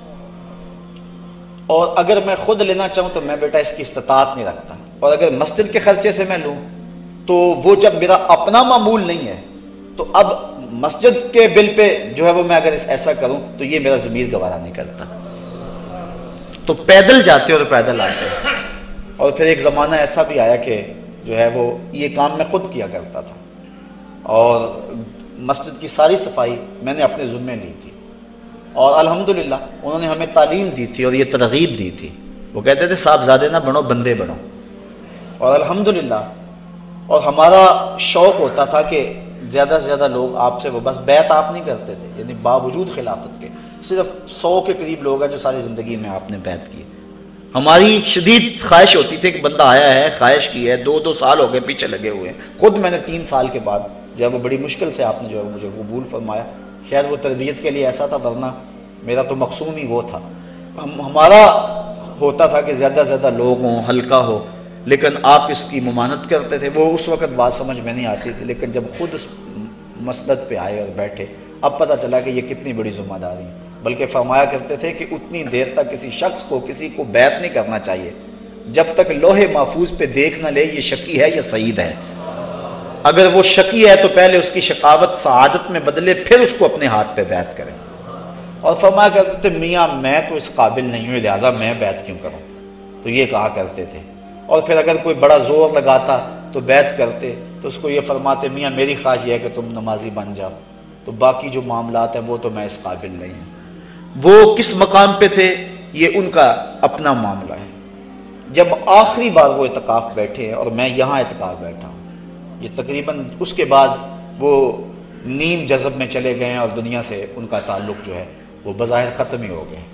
اور اگر میں خود لینا چاہوں تو میں بیٹا اس کی استطاعت نہیں رکھتا، اور اگر مسجد کے خرچے سے میں لوں تو وہ جب میرا اپنا معمول نہیں ہے تو اب مسجد کے بل پہ جو ہے وہ میں اگر ایسا کروں تو یہ میرا ضمیر گوارا نہیں کرتا. تو پیدل جاتے اور پیدل آتے. اور پھر ایک زمانہ ایسا بھی آیا کہ جو ہے وہ یہ کام میں خود کیا کرتا تھا، اور مسجد کی ساری صفائی میں نے اپنے ذمے لی تھی. اور الحمدللہ انہوں نے ہمیں تعلیم دی تھی اور یہ ترغیب دی تھی. وہ کہتے تھے صاحبزادے نہ بنو، بندے بنو. اور الحمدللہ اور ہمارا شوق ہوتا تھا کہ زیادہ سے زیادہ لوگ آپ سے وہ بس بیعت آپ نہیں کرتے تھے، یعنی باوجود خلافت کے صرف سو کے قریب لوگ ہیں جو ساری زندگی میں آپ نے بیعت کی. ہماری شدید خواہش ہوتی تھی کہ بندہ آیا ہے، خواہش کی ہے، دو دو سال ہو گئے پیچھے لگے ہوئے ہیں. خود میں نے تین سال کے بعد جو ہے وہ بڑی مشکل سے آپ نے جو ہے مجھے قبول فرمایا. شاید وہ تربیت کے لیے ایسا تھا، ورنہ میرا تو مقصوم ہی وہ تھا. ہم ہمارا ہوتا تھا کہ زیادہ سے زیادہ لوگ ہوں، ہلکا ہو، لیکن آپ اس کی ممانعت کرتے تھے. وہ اس وقت بات سمجھ میں نہیں آتی تھی، لیکن جب خود اس مسجد پہ آئے اور بیٹھے اب پتہ چلا کہ یہ کتنی بڑی ذمہ داری ہے. بلکہ فرمایا کرتے تھے کہ اتنی دیر تک کسی شخص کو کسی کو بیعت نہیں کرنا چاہیے جب تک لوح محفوظ پہ دیکھ نہ لے یہ شقی ہے یا سعید ہے. اگر وہ شقی ہے تو پہلے اس کی شقاوت سعادت میں بدلے، پھر اس کو اپنے ہاتھ پہ بیعت کریں. اور فرمایا کرتے تھے میاں میں تو اس قابل نہیں ہوں، لہٰذا میں بیعت کیوں کروں. تو یہ کہا کرتے تھے. اور پھر اگر کوئی بڑا زور لگاتا تو بیعت کرتے تو اس کو یہ فرماتے میاں میری خواہش یہ ہے کہ تم نمازی بن جاؤ، تو باقی جو معاملات ہیں وہ تو میں اس قابل نہیں ہوں. وہ کس مقام پہ تھے یہ ان کا اپنا معاملہ ہے. جب آخری بار وہ اعتکاف بیٹھے اور میں یہاں اعتکاف بیٹھا ہوں، یہ تقریباً اس کے بعد وہ نیم جذب میں چلے گئے ہیں اور دنیا سے ان کا تعلق جو ہے وہ بظاہر ختم ہی ہو گئے.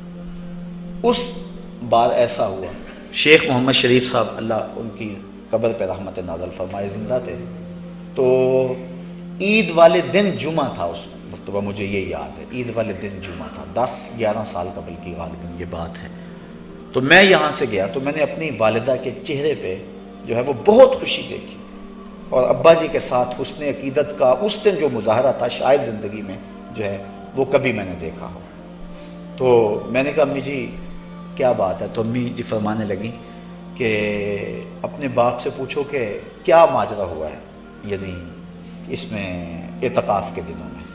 اس بار ایسا ہوا، شیخ محمد شریف صاحب اللہ ان کی قبر پہ رحمت نازل فرمائے زندہ تھے، تو عید والے دن جمعہ تھا. اس مرتبہ مجھے یہ یاد ہے عید والے دن جمعہ تھا، دس گیارہ سال قبل کی غالباً یہ بات ہے. تو میں یہاں سے گیا تو میں نے اپنی والدہ کے چہرے پہ جو ہے وہ بہت خوشی دیکھی، اور ابا جی کے ساتھ حسن عقیدت کا اس دن جو مظاہرہ تھا شاید زندگی میں جو ہے وہ کبھی میں نے دیکھا ہو. تو میں نے کہا امی جی کیا بات ہے؟ تو امی جی فرمانے لگی کہ اپنے باپ سے پوچھو کہ کیا ماجرا ہوا ہے یعنی اس میں اعتکاف کے دنوں میں.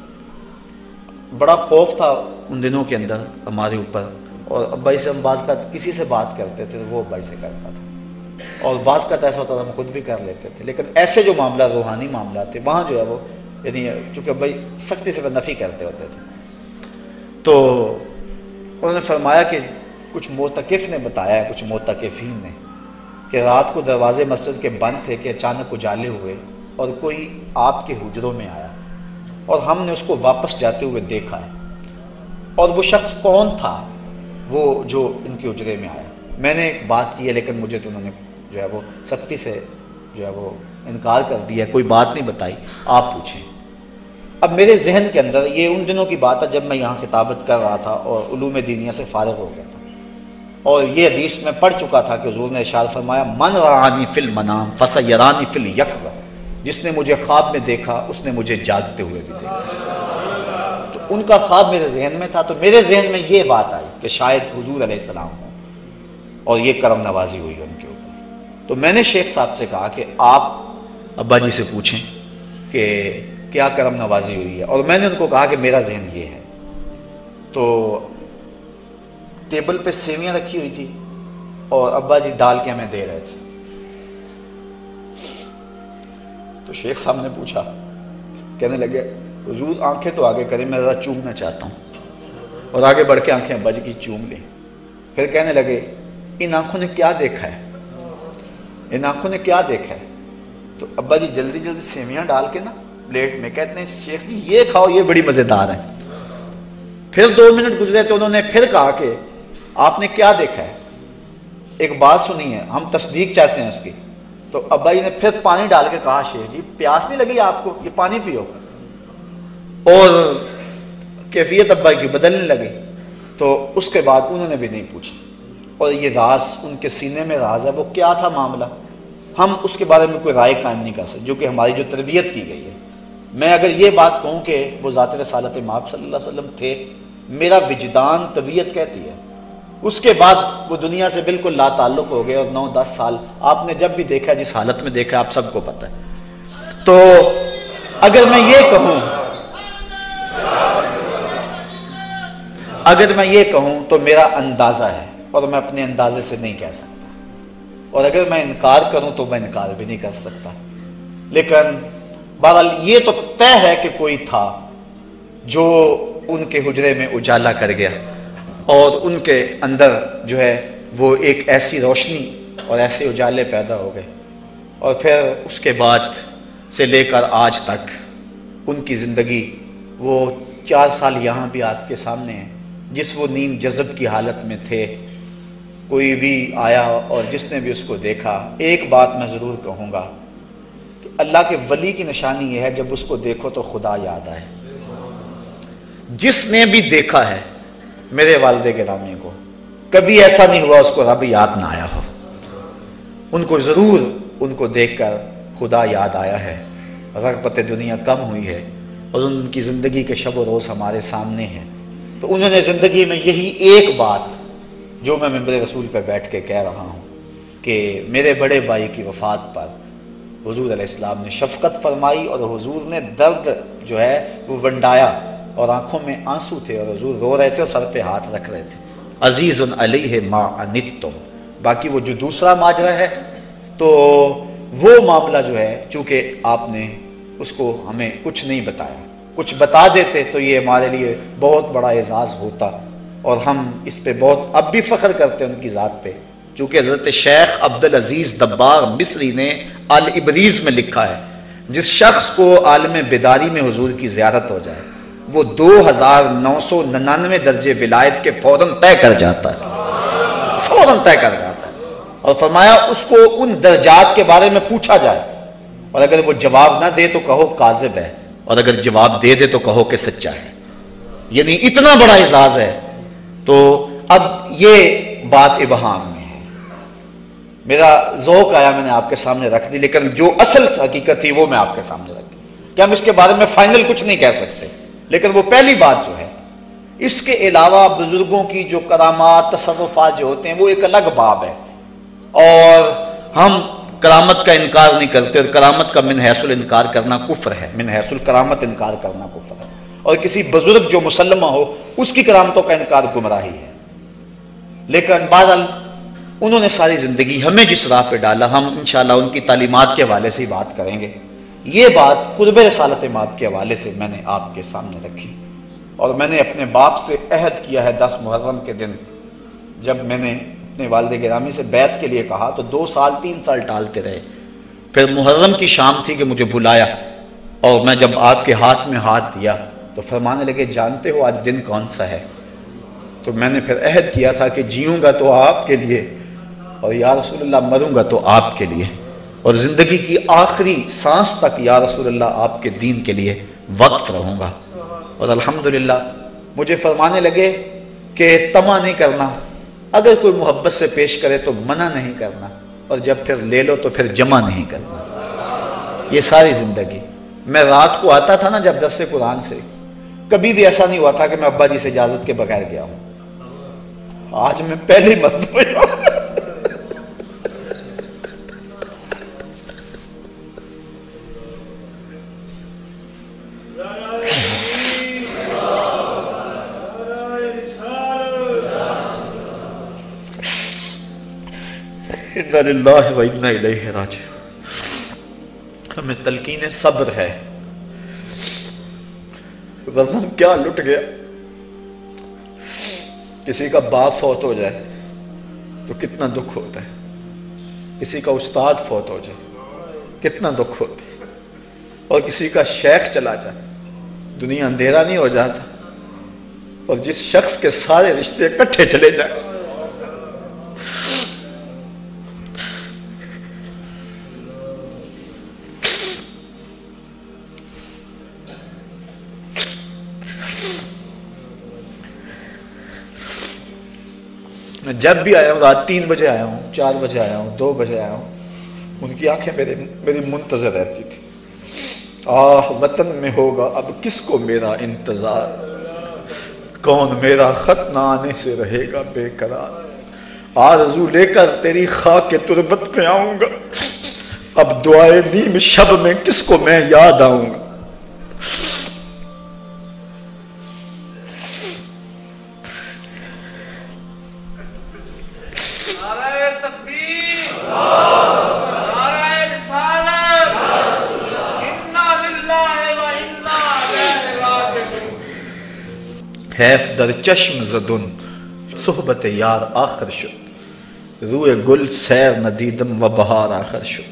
بڑا خوف تھا ان دنوں کے اندر ہمارے اوپر، اور ابائی سے ہم بعض کا کسی سے بات کرتے تھے وہ ابائی سے کرتا تھا، اور بعض کا ایسا ہوتا تھا ہم خود بھی کر لیتے تھے. لیکن ایسے جو معاملہ روحانی معاملات تھے وہاں جو ہے وہ یعنی چونکہ ابائی سختی سے نفی کرتے ہوتے تھے. تو انہوں نے فرمایا کہ کچھ معتکف نے بتایا ہے، کچھ معتکفین نے، کہ رات کو دروازے مسجد کے بند تھے کہ اچانک اجالے ہوئے اور کوئی آپ کے حجروں میں آیا اور ہم نے اس کو واپس جاتے ہوئے دیکھا ہے. اور وہ شخص کون تھا وہ جو ان کے حجرے میں آیا؟ میں نے ایک بات کی ہے لیکن مجھے تو انہوں نے جو ہے وہ سختی سے جو ہے وہ انکار کر دیا، کوئی بات نہیں بتائی، آپ پوچھیں. اب میرے ذہن کے اندر یہ ان دنوں کی بات ہے جب میں یہاں خطابت کر رہا تھا اور علوم دینیہ سے فارغ ہو گیا تھا، اور یہ حدیث میں پڑھ چکا تھا کہ حضور نے ارشاد فرمایا من رآنی فی المنام فسیرانی فی الیقظہ، جس نے مجھے خواب میں دیکھا اس نے مجھے جاگتے ہوئے بھی دیکھا. تو ان کا خواب میرے ذہن میں تھا، تو میرے ذہن میں یہ بات آئی کہ شاید حضور علیہ السلام ہوں اور یہ کرم نوازی ہوئی ان کے اوپر. تو میں نے شیخ صاحب سے کہا کہ آپ ابا جی سے پوچھیں کہ کیا کرم نوازی ہوئی ہے، اور میں نے ان کو کہا کہ میرا ذہن یہ ہے. تو ٹیبل پہ سیویاں رکھی ہوئی تھی اور ابا جی ڈال کے ہمیں دے رہے تھے. تو شیخ صاحب نے پوچھا، کہنے لگے حضور آنکھیں تو آگے کریں میں ذرا چومنا چاہتا ہوں، اور آگے بڑھ کے آنکھیں ابا جی کی چوم لیں. پھر کہنے لگے ان آنکھوں نے کیا دیکھا ہے، ان آنکھوں نے کیا دیکھا ہے؟ تو ابا جی جلدی جلدی سیویاں ڈال کے نا پلیٹ میں کہتے ہیں شیخ جی یہ کھاؤ یہ بڑی مزیدار ہے. پھر دو منٹ گزرے تو انہوں نے پھر کہا کہ آپ نے کیا دیکھا ہے، ایک بات سنی ہے ہم تصدیق چاہتے ہیں اس کی. تو ابا جی نے پھر پانی ڈال کے کہا شیخ جی پیاس نہیں لگی آپ کو، یہ پانی پیو. اور کیفیت ابا کی بدلنے لگی. تو اس کے بعد انہوں نے بھی نہیں پوچھا، اور یہ راز ان کے سینے میں راز ہے وہ کیا تھا معاملہ ہم اس کے بارے میں کوئی رائے قائم نہیں کر سکتے، جو کہ ہماری جو تربیت کی گئی ہے. میں اگر یہ بات کہوں کہ وہ ذات رسالت مآب صلی اللہ علیہ وسلم تھے، میرا وجدان طبیعت کہتی ہے. اس کے بعد وہ دنیا سے بالکل لا تعلق ہو گئے، اور نو دس سال آپ نے جب بھی دیکھا جس حالت میں دیکھا آپ سب کو پتہ ہے. تو اگر میں یہ کہوں اگر میں یہ کہوں تو میرا اندازہ ہے اور میں اپنے اندازے سے نہیں کہہ سکتا، اور اگر میں انکار کروں تو میں انکار بھی نہیں کر سکتا. لیکن بہرحال یہ تو طے ہے کہ کوئی تھا جو ان کے حجرے میں اجالا کر گیا، اور ان کے اندر جو ہے وہ ایک ایسی روشنی اور ایسے اجالے پیدا ہو گئے. اور پھر اس کے بعد سے لے کر آج تک ان کی زندگی، وہ چار سال یہاں بھی آپ کے سامنے ہیں جس وہ نیم جذب کی حالت میں تھے. کوئی بھی آیا اور جس نے بھی اس کو دیکھا، ایک بات میں ضرور کہوں گا کہ اللہ کے ولی کی نشانی یہ ہے جب اس کو دیکھو تو خدا یاد آئے. جس نے بھی دیکھا ہے میرے والد گرامی کو، کبھی ایسا نہیں ہوا اس کو رب یاد نہ آیا ہو. ان کو ضرور ان کو دیکھ کر خدا یاد آیا ہے، رغبت دنیا کم ہوئی ہے، اور ان کی زندگی کے شب و روز ہمارے سامنے ہیں. تو انہوں نے زندگی میں یہی ایک بات جو میں ممبر رسول پہ بیٹھ کے کہہ رہا ہوں کہ میرے بڑے بھائی کی وفات پر حضور علیہ السلام نے شفقت فرمائی، اور حضور نے درد جو ہے وہ ونڈایا، اور آنکھوں میں آنسو تھے، اور حضور رو رہے تھے اور سر پہ ہاتھ رکھ رہے تھے. عزیز علیہ ما عنتم. باقی وہ جو دوسرا ماجرا ہے تو وہ معاملہ جو ہے چونکہ آپ نے اس کو ہمیں کچھ نہیں بتایا، کچھ بتا دیتے تو یہ ہمارے لیے بہت بڑا اعزاز ہوتا، اور ہم اس پہ بہت اب بھی فخر کرتے ہیں ان کی ذات پہ. چونکہ حضرت شیخ عبدالعزیز دباغ مصری نے الابریز میں لکھا ہے جس شخص کو عالم بیداری میں حضور کی زیارت ہو جائے وہ دو ہزار نو سو ننانوے درجے ولایت کے فوراً طے کر جاتا ہے، فوراً طے کر جاتا ہے۔ اور فرمایا اس کو ان درجات کے بارے میں پوچھا جائے اور اگر وہ جواب نہ دے تو کہو کاذب ہے، اور اگر جواب دے دے تو کہو کہ سچا ہے۔ یعنی اتنا بڑا اعزاز ہے۔ تو اب یہ بات ابہام میں ہے، میرا ذوق آیا میں نے آپ کے سامنے رکھ دی، لیکن جو اصل حقیقت تھی وہ میں آپ کے سامنے رکھ دی کہ ہم اس کے بارے میں فائنل کچھ نہیں کہہ سکتے، لیکن وہ پہلی بات جو ہے۔ اس کے علاوہ بزرگوں کی جو کرامات تصرفات جو ہوتے ہیں وہ ایک الگ باب ہے، اور ہم کرامت کا انکار نہیں کرتے، اور کرامت کا من حیث الانکار کرنا کفر ہے، من حیث الکرامت انکار کرنا کفر ہے، اور کسی بزرگ جو مسلمہ ہو اس کی کرامتوں کا انکار گمراہی ہے۔ لیکن بہرحال انہوں نے ساری زندگی ہمیں جس راہ پہ ڈالا، ہم انشاءاللہ ان کی تعلیمات کے حوالے سے ہی بات کریں گے۔ یہ بات قرب رسالت مآب کے حوالے سے میں نے آپ کے سامنے رکھی، اور میں نے اپنے باپ سے عہد کیا ہے دس محرم کے دن جب میں نے اپنے والد گرامی سے بیعت کے لیے کہا تو دو سال تین سال ٹالتے رہے، پھر محرم کی شام تھی کہ مجھے بلایا، اور میں جب آپ کے ہاتھ میں ہاتھ دیا تو فرمانے لگے جانتے ہو آج دن کون سا ہے؟ تو میں نے پھر عہد کیا تھا کہ جیوں گا تو آپ کے لیے، اور یا رسول اللہ مروں گا تو آپ کے لیے، اور زندگی کی آخری سانس تک یا رسول اللہ آپ کے دین کے لیے وقف رہوں گا۔ اور الحمدللہ مجھے فرمانے لگے کہ طمع نہیں کرنا، اگر کوئی محبت سے پیش کرے تو منع نہیں کرنا، اور جب پھر لے لو تو پھر جمع نہیں کرنا۔ یہ ساری زندگی میں رات کو آتا تھا نا جب درس قرآن سے، کبھی بھی ایسا نہیں ہوا تھا کہ میں ابا جی سے اجازت کے بغیر گیا ہوں۔ آج میں پہلی مرتبہ اِنَّا لِلَّهِ وَإِنَّا إِلَيْهِ رَاجِعُونَ۔ ہمیں تلقین صبر ہے، ورنہ کیا لٹ گیا۔ کسی کا باپ فوت ہو جائے تو کتنا دکھ ہوتا ہے، کسی کا استاد فوت ہو جائے کتنا دکھ ہوتا ہے، اور کسی کا شیخ چلا جائے دنیا اندھیرا نہیں ہو جاتا، اور جس شخص کے سارے رشتے اکٹھے چلے جائیں میں جب بھی آیا ہوں رات تین بجے آیا ہوں، چار بجے آیا ہوں، دو بجے آیا ہوں، ان کی آنکھیں میرے میری منتظر رہتی تھی۔ آہ وطن میں ہوگا اب کس کو میرا انتظار، کون میرا خط نہ آنے سے رہے گا بے قرار، آرزو لے کر تیری خاک کے تربت پہ آؤں گا، اب دعائے نیم شب میں کس کو میں یاد آؤں گا۔ حیف در چشم زدن صحبت یار آخر شد، روئے گل سیر ندیدم و بہار آخر شد۔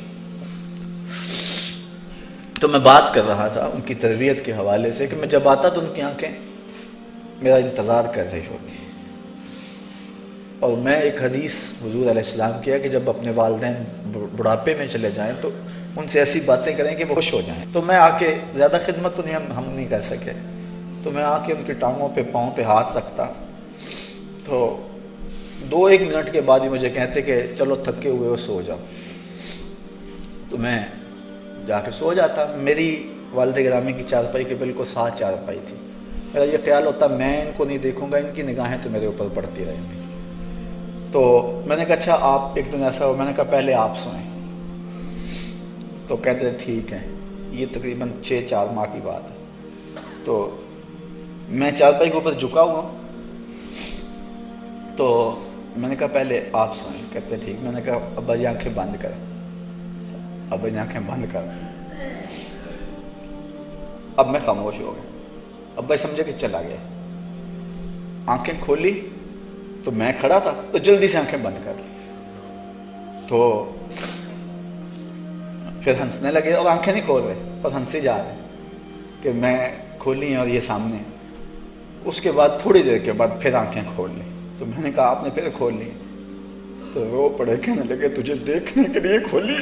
تو میں بات کر رہا تھا ان کی تربیت کے حوالے سے کہ میں جب آتا تو ان کی آنکھیں میرا انتظار کر رہی ہوتی، اور میں ایک حدیث حضور علیہ السلام کیا کہ جب اپنے والدین بڑھاپے میں چلے جائیں تو ان سے ایسی باتیں کریں کہ وہ خوش ہو جائیں۔ تو میں آ کے زیادہ خدمت تو نہیں ہم ہم نہیں کر سکے، تو میں آ کے ان کی ٹانگوں پہ پاؤں پہ ہاتھ رکھتا، تو دو ایک منٹ کے بعد ہی مجھے کہتے کہ چلو تھکے ہوئے ہو سو جاؤ، تو میں جا کے سو جاتا۔ میری والد گرامی کی چارپائی کے بالکل ساتھ چارپائی تھی، میرا یہ خیال ہوتا میں ان کو نہیں دیکھوں گا، ان کی نگاہیں تو میرے اوپر پڑتی رہیں گی۔ تو میں نے کہا اچھا آپ ایک دن ایسا ہو، میں نے کہا پہلے آپ سوئیں، تو کہتے ٹھیک ہے۔ یہ تقریباً چھ چار ماہ کی بات ہے۔ تو میں چارپائی کے اوپر جھکا ہوا، تو میں نے کہا پہلے آپ سوئیں، کہتے ٹھیک۔ میں نے کہا ابا جی آنکھیں بند کر، ابا جی آنکھیں بند کر۔ اب میں خاموش ہو گیا، ابا سمجھے کہ چلا گیا۔ آنکھیں کھولی تو میں کھڑا تھا تو جلدی سے آنکھیں بند کر لی۔ تو پھر ہنسنے لگے اور آنکھیں نہیں کھول رہے پر ہنسے جا رہے کہ میں کھولی ہیں اور یہ سامنے. اس کے بعد تھوڑی دیر کے بعد پھر آنکھیں کھول لی. تو میں نے کہا آپ نے پھر کھول لی؟ تو رو پڑے کہنے لگے تجھے دیکھنے کے لیے کھولی.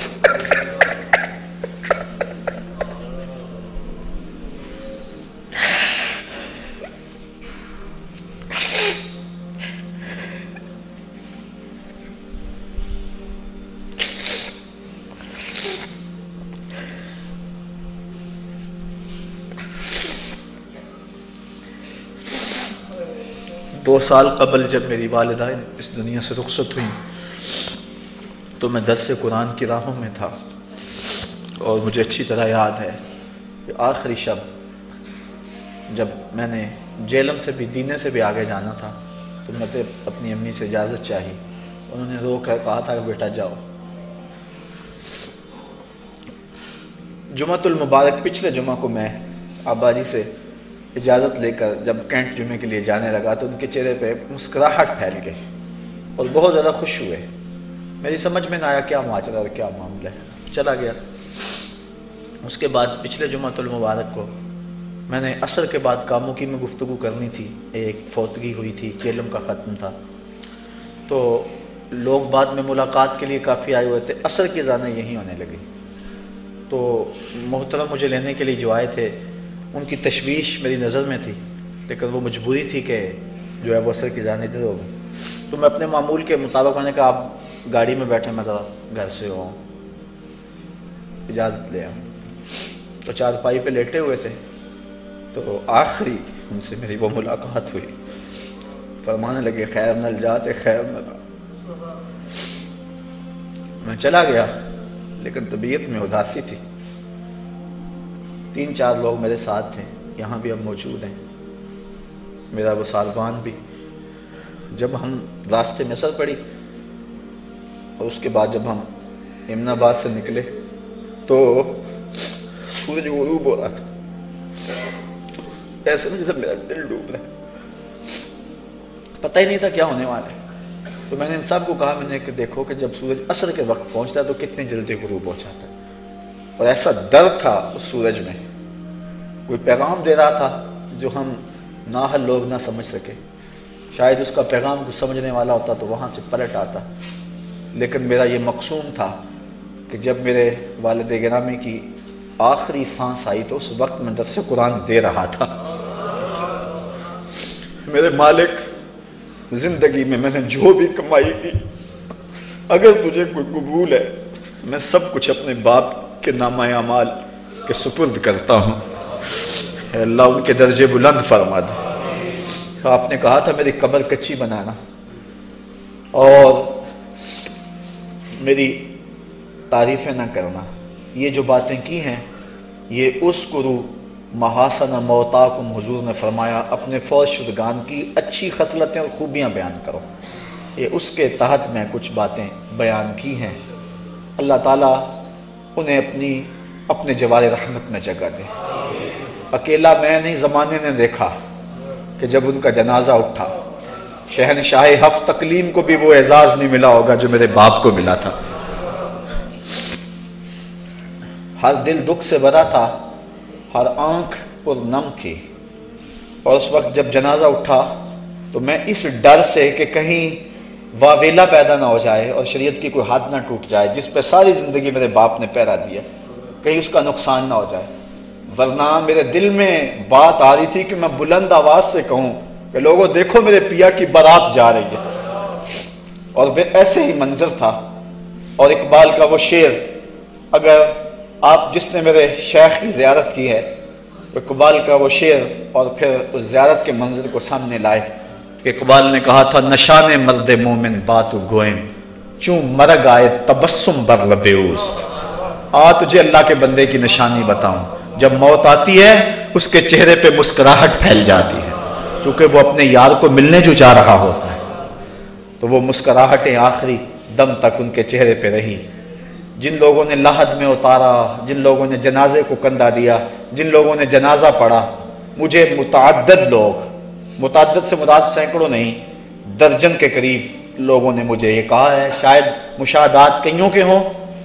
دو سال قبل جب میری والدہ اس دنیا سے رخصت ہوئی تو میں درس قرآن کی راہوں میں تھا، اور مجھے اچھی طرح یاد ہے کہ آخری شب جب میں نے جیلم سے بھی دینے سے بھی آگے جانا تھا تو میں نے اپنی امی سے اجازت چاہی. انہوں نے رو کر کہا تھا کہ بیٹا جاؤ. جمعۃ المبارک پچھلے جمعہ کو میں ابا جی سے اجازت لے کر جب کینٹ جمعے کے لیے جانے لگا تو ان کے چہرے پہ مسکراہٹ پھیل گئی اور بہت زیادہ خوش ہوئے. میری سمجھ میں نہ آیا کیا ماجرا اور کیا معاملہ ہے. چلا گیا. اس کے بعد پچھلے جمعۃ المبارک کو میں نے عصر کے بعد کاموں کی میں گفتگو کرنی تھی. ایک فوتگی ہوئی تھی، چیلم کا ختم تھا، تو لوگ بعد میں ملاقات کے لیے کافی آئے ہوئے تھے. عصر کی اذانیں یہی ہونے لگی تو محترم مجھے لینے کے لیے جو آئے تھے ان کی تشویش میری نظر میں تھی، لیکن وہ مجبوری تھی کہ جو ہے وہ عصر کی اذان ادھر ہو گئی. تو میں اپنے معمول کے مطابق میں نے کہا آپ گاڑی میں بیٹھے، میں ذرا گھر سے ہوں، اجازت لے آؤں. تو چارپائی پہ لیٹے ہوئے تھے تو آخری ان سے میری وہ ملاقات ہوئی. فرمانے لگے خیر نل جاتے خیر نل. میں چلا گیا لیکن طبیعت میں اداسی تھی. تین چار لوگ میرے ساتھ تھے، یہاں بھی اب موجود ہیں، میرا وہ ساربان بھی. جب ہم راستے میں اثر پڑی اور اس کے بعد جب ہم امن آباد سے نکلے تو سورج غروب ہو رہا تھا. ایسے میں جیسے میرا دل ڈوب رہا ہے، پتہ ہی نہیں تھا کیا ہونے والا ہے. تو میں نے ان سب کو کہا، میں نے کہ دیکھو کہ جب سورج عصر کے وقت پہنچتا ہے تو کتنی جلدی غروب ہو جاتا ہے. اور ایسا درد تھا اس سورج میں، کوئی پیغام دے رہا تھا جو ہم نااہل لوگ نہ سمجھ سکے. شاید اس کا پیغام کو سمجھنے والا ہوتا تو وہاں سے پلٹ آتا. لیکن میرا یہ مقصود تھا کہ جب میرے والد گرامی کی آخری سانس آئی تو اس وقت میں درس قرآن دے رہا تھا. میرے مالک، زندگی میں میں نے جو بھی کمائی کی، اگر تجھے کوئی قبول ہے میں سب کچھ اپنے باپ کے نامہ اعمال کے سپرد کرتا ہوں. اے اللہ ان کے درجے بلند فرما دے. آپ نے کہا تھا میری قبر کچی بنانا اور میری تعریفیں نہ کرنا. یہ جو باتیں کی ہیں یہ اس کرو محاسن موتاکم، حضور نے فرمایا اپنے فوت شدگان کی اچھی خصلتیں اور خوبیاں بیان کرو. یہ اس کے تحت میں کچھ باتیں بیان کی ہیں. اللہ تعالیٰ انہیں اپنی اپنے جوار رحمت میں جگہ دے. اکیلا میں نہیں، زمانے نے دیکھا کہ جب ان کا جنازہ اٹھا شہنشاہ ہفت تقلیم کو بھی وہ اعزاز نہیں ملا ہوگا جو میرے باپ کو ملا تھا. ہر دل دکھ سے بھرا تھا، ہر آنکھ پر نم تھی. اور اس وقت جب جنازہ اٹھا تو میں اس ڈر سے کہ کہیں واویلا پیدا نہ ہو جائے اور شریعت کی کوئی حد نہ ٹوٹ جائے جس پہ ساری زندگی میرے باپ نے پہرا دیا، کہیں اس کا نقصان نہ ہو جائے. ورنہ میرے دل میں بات آ رہی تھی کہ میں بلند آواز سے کہوں کہ لوگوں دیکھو میرے پیا کی بارات جا رہی ہے. اور ایسے ہی منظر تھا. اور اقبال کا وہ شعر، اگر آپ جس نے میرے شیخ کی زیارت کی ہے، اقبال کا وہ شعر اور پھر اس زیارت کے منظر کو سامنے لائے کہ اقبال نے کہا تھا نشان مرد مومن باتو گوئم چون مرگ آئے تبسم بر لب اوست. آ تجھے اللہ کے بندے کی نشانی بتاؤں، جب موت آتی ہے اس کے چہرے پہ مسکراہٹ پھیل جاتی ہے کیونکہ وہ اپنے یار کو ملنے جو جا رہا ہوتا ہے. تو وہ مسکراہٹیں آخری دم تک ان کے چہرے پہ رہی. جن لوگوں نے لحد میں اتارا، جن لوگوں نے جنازے کو کندھا دیا، جن لوگوں نے جنازہ پڑھا، مجھے متعدد لوگ، متعدد سے مراد سینکڑوں نہیں، درجن کے قریب لوگوں نے مجھے یہ کہا ہے، شاید مشاہدات کئیوں کے ہوں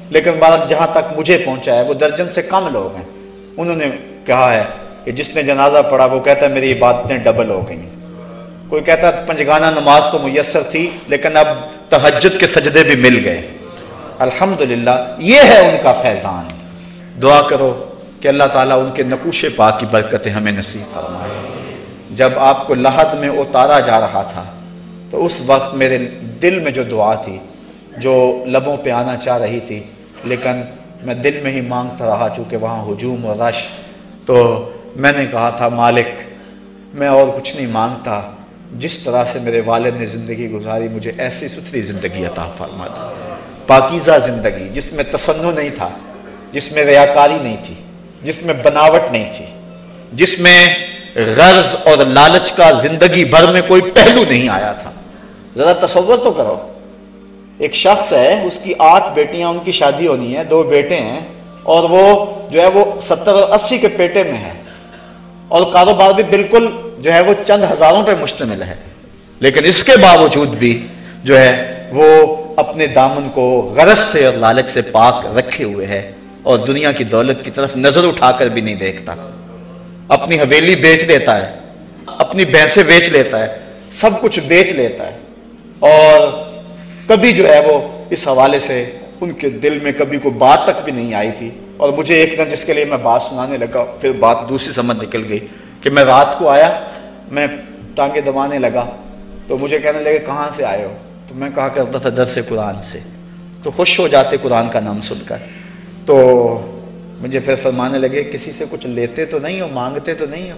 لیکن بات جہاں تک مجھے پہنچا ہے وہ درجن سے کم لوگ ہیں، انہوں نے کہا ہے کہ جس نے جنازہ پڑھا وہ کہتا ہے میری عبادتیں ڈبل ہو گئیں، کوئی کہتا ہے پنجگانہ نماز تو میسر تھی لیکن اب تہجد کے سجدے بھی مل گئے۔ الحمدللہ یہ ہے ان کا فیضان۔ دعا کرو کہ اللہ تعالیٰ ان کے نقوش پاک کی برکتیں ہمیں نصیب فرمائے۔ جب آپ کو لحد میں اتارا جا رہا تھا تو اس وقت میرے دل میں جو دعا تھی، جو لبوں پہ آنا چاہ رہی تھی، لیکن میں دل میں ہی مانگتا رہا چونکہ وہاں ہجوم و رش، تو میں نے کہا تھا مالک میں اور کچھ نہیں مانگتا، جس طرح سے میرے والد نے زندگی گزاری مجھے ایسی ستھری زندگی عطا فرما دی، پاکیزہ زندگی جس میں تصنع نہیں تھا، جس میں ریاکاری نہیں تھی، جس میں بناوٹ نہیں تھی، جس میں غرض اور لالچ کا زندگی بھر میں کوئی پہلو نہیں آیا تھا۔ ذرا تصور تو کرو، ایک شخص ہے، اس کی آٹھ بیٹیاں، ان کی شادی ہونی ہے، دو بیٹے ہیں، اور وہ جو ہے وہ ستر اور اسی کے پیٹے میں ہے، اور کاروبار بھی بالکل جو ہے وہ چند ہزاروں پہ مشتمل ہے، لیکن اس کے باوجود بھی جو ہے وہ اپنے دامن کو غرض سے اور لالچ سے پاک رکھے ہوئے ہے، اور دنیا کی دولت کی طرف نظر اٹھا کر بھی نہیں دیکھتا۔ اپنی حویلی بیچ دیتا ہے، اپنی بھینسیں بیچ لیتا ہے، سب کچھ بیچ لیتا ہے، اور کبھی جو ہے وہ اس حوالے سے ان کے دل میں کبھی کوئی بات تک بھی نہیں آئی تھی۔ اور مجھے ایک دن جس کے لیے میں بات سنانے لگا، پھر بات دوسری سمجھ نکل گئی کہ میں رات کو آیا، میں ٹانگیں دبانے لگا تو مجھے کہنے لگے کہاں سے آئے ہو؟ تو میں کہا کرتا تھا درس قرآن سے، تو خوش ہو جاتے قرآن کا نام سن کر، تو مجھے پھر فرمانے لگے کسی سے کچھ لیتے تو نہیں ہو، مانگتے تو نہیں ہو؟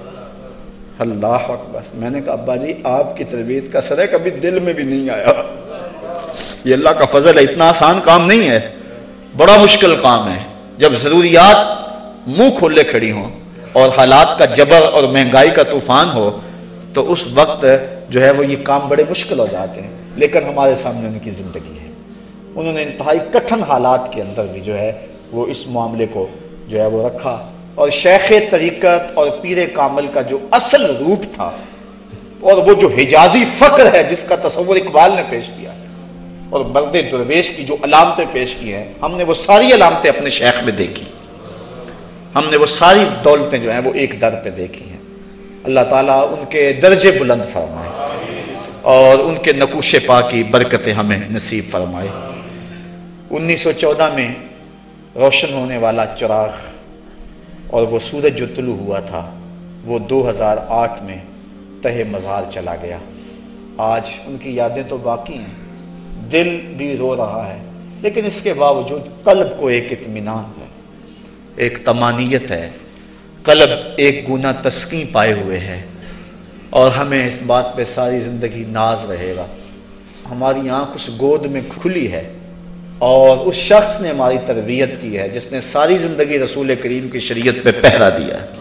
اللہ اکبر۔ میں نے کہا ابا جی آپ کی تربیت کا اثر ہے، کبھی دل میں بھی نہیں آیا، یہ اللہ کا فضل ہے، اتنا آسان کام نہیں ہے، بڑا مشکل کام ہے۔ جب ضروریات منہ کھولے کھڑی ہوں اور حالات کا جبر اور مہنگائی کا طوفان ہو تو اس وقت جو ہے وہ یہ کام بڑے مشکل ہو جاتے ہیں، لیکن ہمارے سامنے ان کی زندگی ہے، انہوں نے انتہائی کٹھن حالات کے اندر بھی جو ہے وہ اس معاملے کو جو ہے وہ رکھا، اور شیخ طریقت اور پیر کامل کا جو اصل روپ تھا اور وہ جو حجازی فقر ہے جس کا تصور اقبال نے پیش کیا اور مرد درویش کی جو علامتیں پیش کی ہیں، ہم نے وہ ساری علامتیں اپنے شیخ میں دیکھی، ہم نے وہ ساری دولتیں جو ہیں وہ ایک در پہ دیکھی ہیں۔ اللہ تعالیٰ ان کے درجے بلند فرمائے اور ان کے نقوش پاک کی برکتیں ہمیں نصیب فرمائے۔ انیس سو چودہ میں روشن ہونے والا چراغ اور وہ سورج جو طلوع ہوا تھا وہ دو ہزار آٹھ میں تہ مزار چلا گیا۔ آج ان کی یادیں تو باقی ہیں، دل بھی رو رہا ہے، لیکن اس کے باوجود قلب کو ایک اطمینان ہے، ایک طمانیت ہے، قلب ایک گونا تسکین پائے ہوئے ہے، اور ہمیں اس بات پہ ساری زندگی ناز رہے گا۔ ہماری آنکھ اس گود میں کھلی ہے اور اس شخص نے ہماری تربیت کی ہے جس نے ساری زندگی رسول کریم کی شریعت پہ پہرا دیا ہے۔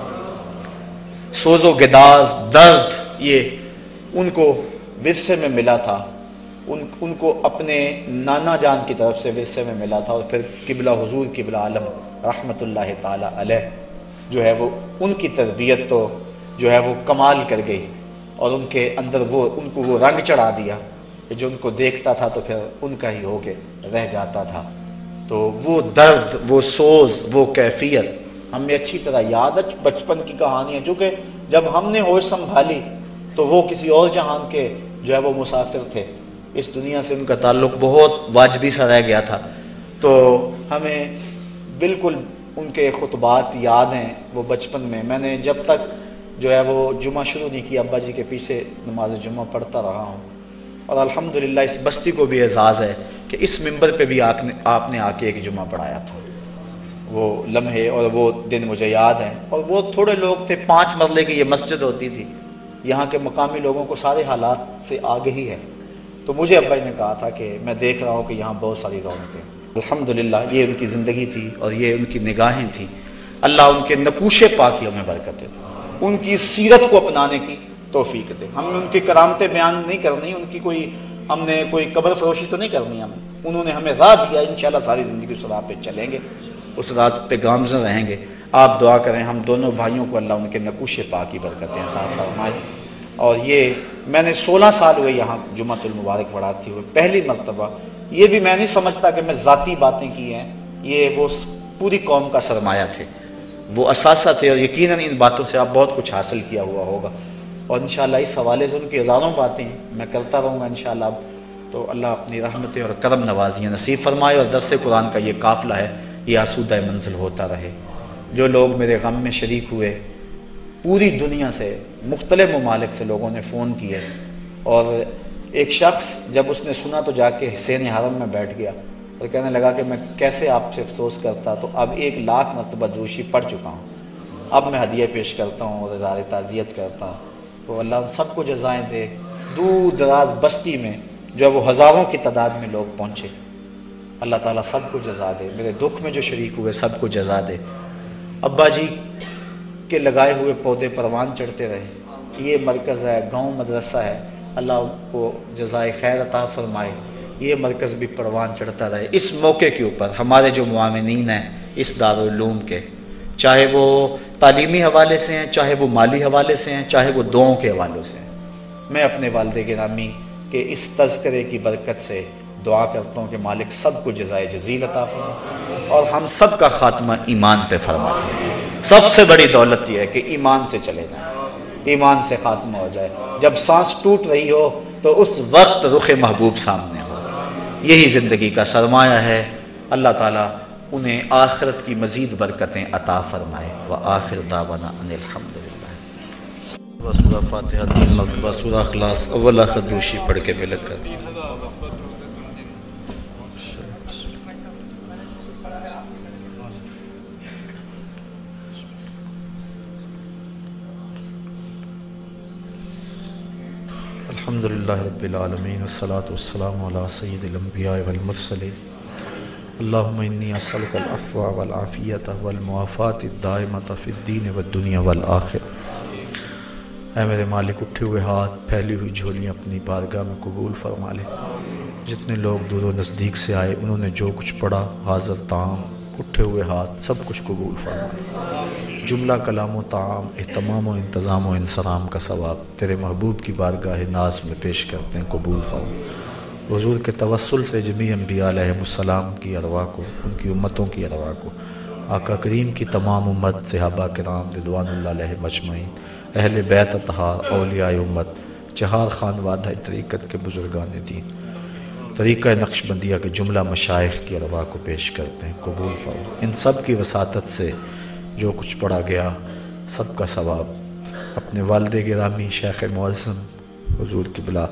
سوز و گداز، درد، یہ ان کو ورثے میں ملا تھا، ان ان کو اپنے نانا جان کی طرف سے ورثے میں ملا تھا، اور پھر قبلہ حضور قبلہ عالم رحمۃ اللہ تعالی علیہ جو ہے وہ ان کی تربیت تو جو ہے وہ کمال کر گئی، اور ان کے اندر وہ ان کو وہ رنگ چڑھا دیا کہ جو ان کو دیکھتا تھا تو پھر ان کا ہی ہو کے رہ جاتا تھا۔ تو وہ درد، وہ سوز، وہ کیفیت ہمیں اچھی طرح یاد ہے، بچپن کی کہانی ہے، چونکہ جب ہم نے ہوش سنبھالی تو وہ کسی اور جہان کے جو ہے وہ مسافر تھے، اس دنیا سے ان کا تعلق بہت واجبی سا رہ گیا تھا، تو ہمیں بالکل ان کے خطبات یاد ہیں۔ وہ بچپن میں میں نے جب تک جو ہے وہ جمعہ شروع نہیں کیا ابا جی کے پیچھے نماز جمعہ پڑھتا رہا ہوں، اور الحمدللہ اس بستی کو بھی اعزاز ہے کہ اس منبر پہ بھی آپ نے آپ نے آ کے ایک جمعہ پڑھایا تھا۔ وہ لمحے اور وہ دن مجھے یاد ہیں، اور وہ تھوڑے لوگ تھے، پانچ مرلے کی یہ مسجد ہوتی تھی، یہاں کے مقامی لوگوں کو سارے حالات سے آگہی ہے، تو مجھے ابا جی نے کہا تھا کہ میں دیکھ رہا ہوں کہ یہاں بہت ساری رونقیں ہیں۔ الحمدللہ یہ ان کی زندگی تھی اور یہ ان کی نگاہیں تھیں۔ اللہ ان کے نقوش پاکیوں میں برکتیں تھیں، ان کی سیرت کو اپنانے کی توفیق دے۔ ہم نے ان کی کرامتیں بیان نہیں کرنی، ان کی کوئی ہم نے کوئی قبر فروشی تو نہیں کرنی، ہم انہوں نے ہمیں راہ دیا، انشاءاللہ ساری زندگی اس راہ پہ چلیں گے، اس راہ پہ گامزن رہیں گے۔ آپ دعا کریں ہم دونوں بھائیوں کو اللہ ان کے نقوش پاک کی برکتیں عطا فرمائے، اور یہ میں نے سولہ سال ہوئے یہاں جمعۃ المبارک پڑھاتے ہوئے، پہلی مرتبہ یہ بھی میں نہیں سمجھتا کہ میں ذاتی باتیں کی ہیں، یہ وہ پوری قوم کا سرمایہ تھے، وہ اثاثہ تھے، اور یقیناً ان باتوں سے آپ بہت کچھ حاصل کیا ہوا ہوگا، اور انشاءاللہ اس حوالے سے ان کی ہزاروں باتیں میں کرتا رہوں گا انشاءاللہ۔ اب تو اللہ اپنی رحمتیں اور کرم نوازیاں نصیب فرمائے، اور درس قرآن کا یہ قافلہ ہے یہ آسودہ منزل ہوتا رہے۔ جو لوگ میرے غم میں شریک ہوئے، پوری دنیا سے مختلف ممالک سے لوگوں نے فون کیے، اور ایک شخص جب اس نے سنا تو جا کے حسین حرم میں بیٹھ گیا اور کہنے لگا کہ میں کیسے آپ سے افسوس کرتا، تو اب ایک لاکھ مرتبہ دروشی پڑھ چکا ہوں، اب میں ہدیہ پیش کرتا ہوں اور اظہار تعزیت کرتا ہوں۔ تو اللہ ان سب کو جزائیں دے۔ دور دراز بستی میں جو وہ ہزاروں کی تعداد میں لوگ پہنچے، اللہ تعالیٰ سب کو جزا دے، میرے دکھ میں جو شریک ہوئے سب کو جزا دے۔ ابا جی کے لگائے ہوئے پودے پروان چڑھتے رہے، یہ مرکز ہے، گاؤں مدرسہ ہے، اللہ کو جزائے خیر عطا فرمائے، یہ مرکز بھی پروان چڑھتا رہے۔ اس موقع کے اوپر ہمارے جو معاونین ہیں اس دارالعلوم کے، چاہے وہ تعلیمی حوالے سے ہیں، چاہے وہ مالی حوالے سے ہیں، چاہے وہ دعاؤں کے حوالوں سے ہیں، میں اپنے والد گرامی کے اس تذکرے کی برکت سے دعا کرتا ہوں کہ مالک سب کو جزائے جزیل عطا فرمائے اور ہم سب کا خاتمہ ایمان پہ فرمائے۔ سب سے بڑی دولت یہ ہے کہ ایمان سے چلے جائیں، ایمان سے خاتمہ ہو جائے۔ جب سانس ٹوٹ رہی ہو تو اس وقت رخ محبوب سامنے ہو، یہی زندگی کا سرمایہ ہے۔ اللہ تعالیٰ انہیں آخرت کی مزید برکتیں عطا فرمائے۔ وآخر دعوانا ان الحمدللہ۔ سورہ فاتحہ تین مرتبہ، سورہ اخلاص اول آخر دوشی پڑھ کے ملک کر۔ الحمدللہ رب العالمین والصلاة والسلام علی سید الانبیاء والمرسلین۔ اللہم انی اسألک العفو والعافیت والمعافات الدائمۃ فی الدین والدنیا والآخرہ۔ اے میرے مالک، اٹھے ہوئے ہاتھ، پھیلی ہوئی جھولیاں اپنی بارگاہ میں قبول فرما لے۔ جتنے لوگ دور و نزدیک سے آئے انہوں نے جو کچھ پڑھا، حاضر تام اٹھے ہوئے ہاتھ سب کچھ قبول فرما لے۔ جملہ کلام و طعام، اہتمام و انتظام و انصرام کا ثواب تیرے محبوب کی بارگاہ ناز میں پیش کرتے ہیں، قبول فرما۔ حضور کے توسل سے جمیع انبیاء علیہ السلام کی ارواح کو، ان کی امتوں کی ارواح کو، آقا کریم کی تمام امت، صحابہ کرام رضوان اللہ علیہ مجمعین، اہل بیت اطہار، اولیاء امت، چہار خانوادہ طریقت کے بزرگان دین، طریقہ نقش بندیہ کے جملہ مشائخ کی ارواح کو پیش کرتے ہیں، قبول فرما۔ ان سب کی وساطت سے جو کچھ پڑھا گیا سب کا ثواب اپنے والد گرامی شیخ معظم حضور قبلہ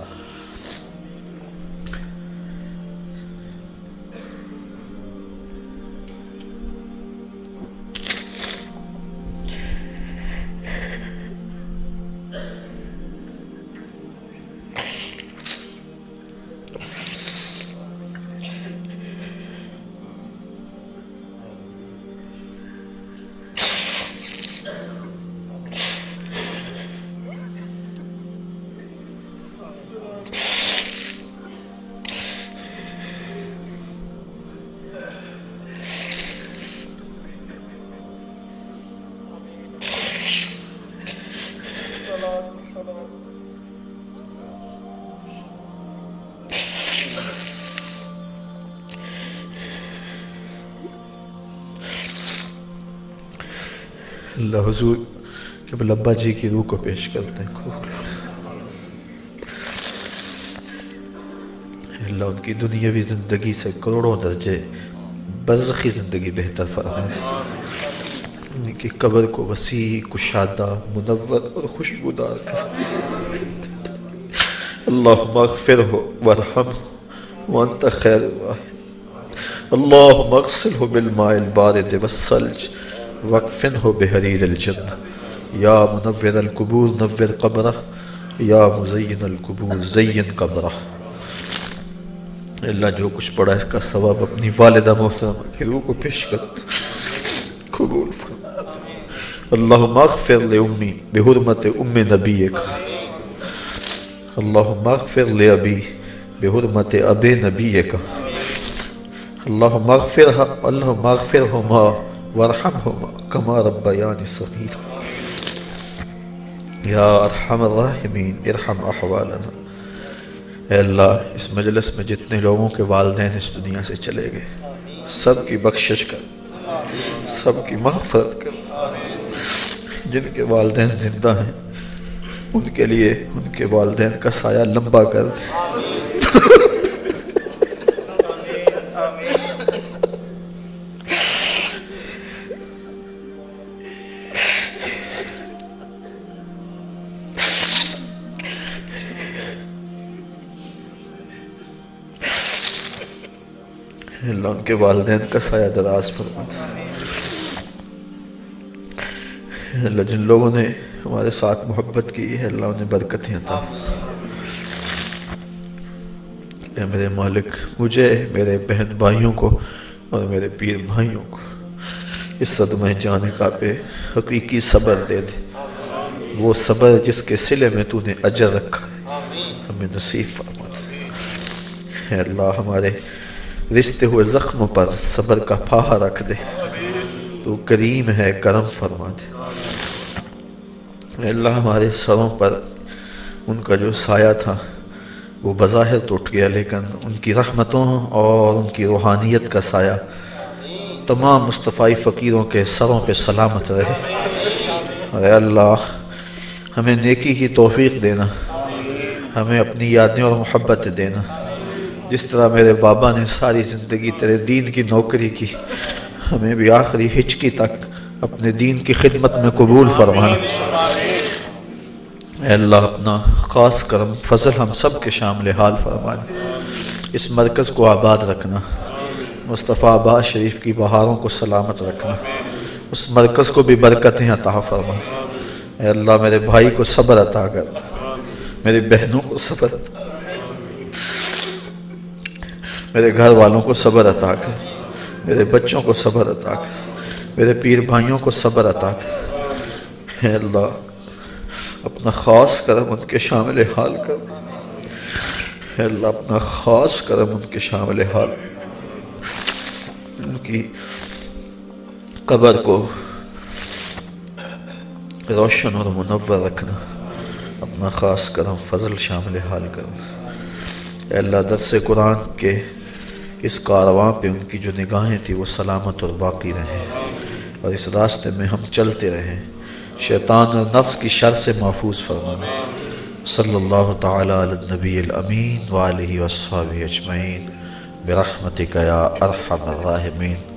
اللہ حضور کہ ابا جی کی روح کو پیش کرتے ہیں، اللہ ان کی دنیاوی زندگی سے کروڑوں درجے برزخی زندگی بہتر فرما دے، ان کی قبر کو وسیع، کشادہ، منور اور خوشبودار کر۔ اللہم اغفرہ وارحمہ وانت خیر الراحمین۔ اللہم اغسلہ بالماء البارد والثلج واکفنہ بحریر الجنہ۔ یا منور القبور نور قبرہ، یا مزین القبور زین قبرہ۔ اللہ جو کچھ پڑھا اس کا ثواب اپنی والدہ محترمہ کی روح کو پیش کرتا قبول فرما۔ اللہم اغفر لأمی بحرمت ام نبیک، اللہم اغفر لأبی بحرمت اب نبیک، اللہم اغفرها اللہم اغفرهما وارحمهما کما ربیانی صغیرا۔ یا ارحم الراحمین ارحم احوالنا۔ اے اللہ اس مجلس میں جتنے لوگوں کے والدین اس دنیا سے چلے گئے سب کی بخشش کر، سب کی مغفرت کر، جن کے والدین زندہ ہیں ان کے لیے ان کے والدین کا سایہ لمبا کر دے۔ اللہ ان کے والدین کا سایہ دراز فرما دے۔ اللہ جن لوگوں نے ہمارے ساتھ محبت کی ہے اللہ انہیں برکتیں عطا فرما۔ اے میرے مالک مجھے، میرے بہن بھائیوں کو اور میرے پیر بھائیوں کو اس صدمہ جانے کا پہ حقیقی صبر دے دے، وہ صبر جس کے صلے میں تو نے اجر رکھا ہے ہمیں نصیب فرما دے۔ اے اللہ ہمارے رشتے ہوئے زخموں پر صبر کا پھاہا رکھ دے، تو کریم ہے کرم فرما دے۔ اے اللہ ہمارے سروں پر ان کا جو سایہ تھا وہ بظاہر ٹوٹ گیا، لیکن ان کی رحمتوں اور ان کی روحانیت کا سایہ تمام مصطفی فقیروں کے سروں پہ سلامت رہے۔ اور اے اللہ ہمیں نیکی کی توفیق دینا، ہمیں اپنی یادیں اور محبت دینا، جس طرح میرے بابا نے ساری زندگی تیرے دین کی نوکری کی، ہمیں بھی آخری ہچکی تک اپنے دین کی خدمت میں قبول فرمانا۔ اے اللہ اپنا خاص کرم فضل ہم سب کے شامل حال فرمانا، اس مرکز کو آباد رکھنا، مصطفیٰ عباس شریف کی بہاروں کو سلامت رکھنا، اس مرکز کو بھی برکتیں عطا فرمانا۔ اے اللہ میرے بھائی کو صبر عطا کر، میری بہنوں کو صبر عطا، میرے گھر والوں کو صبر عطا کر، میرے بچوں کو صبر عطا کر، میرے پیر بھائیوں کو صبر عطا کر۔ اے اللہ اپنا خاص کرم ان کے شامل حال کر، اے اللہ اپنا خاص کرم ان کے شامل حال، ان کی قبر کو روشن اور منور رکھنا، اپنا خاص کرم فضل شامل حال کرنا۔ اے اللہ درس قرآن کے اس کارواں پہ ان کی جو نگاہیں تھی وہ سلامت اور باقی رہیں، اور اس راستے میں ہم چلتے رہیں، شیطان اور نفس کی شر سے محفوظ فرمانا۔ صلی اللہ تعالی علی النبی الامین وآلہ وصحبہ اجمعین برحمتک یا ارحم الراحمین۔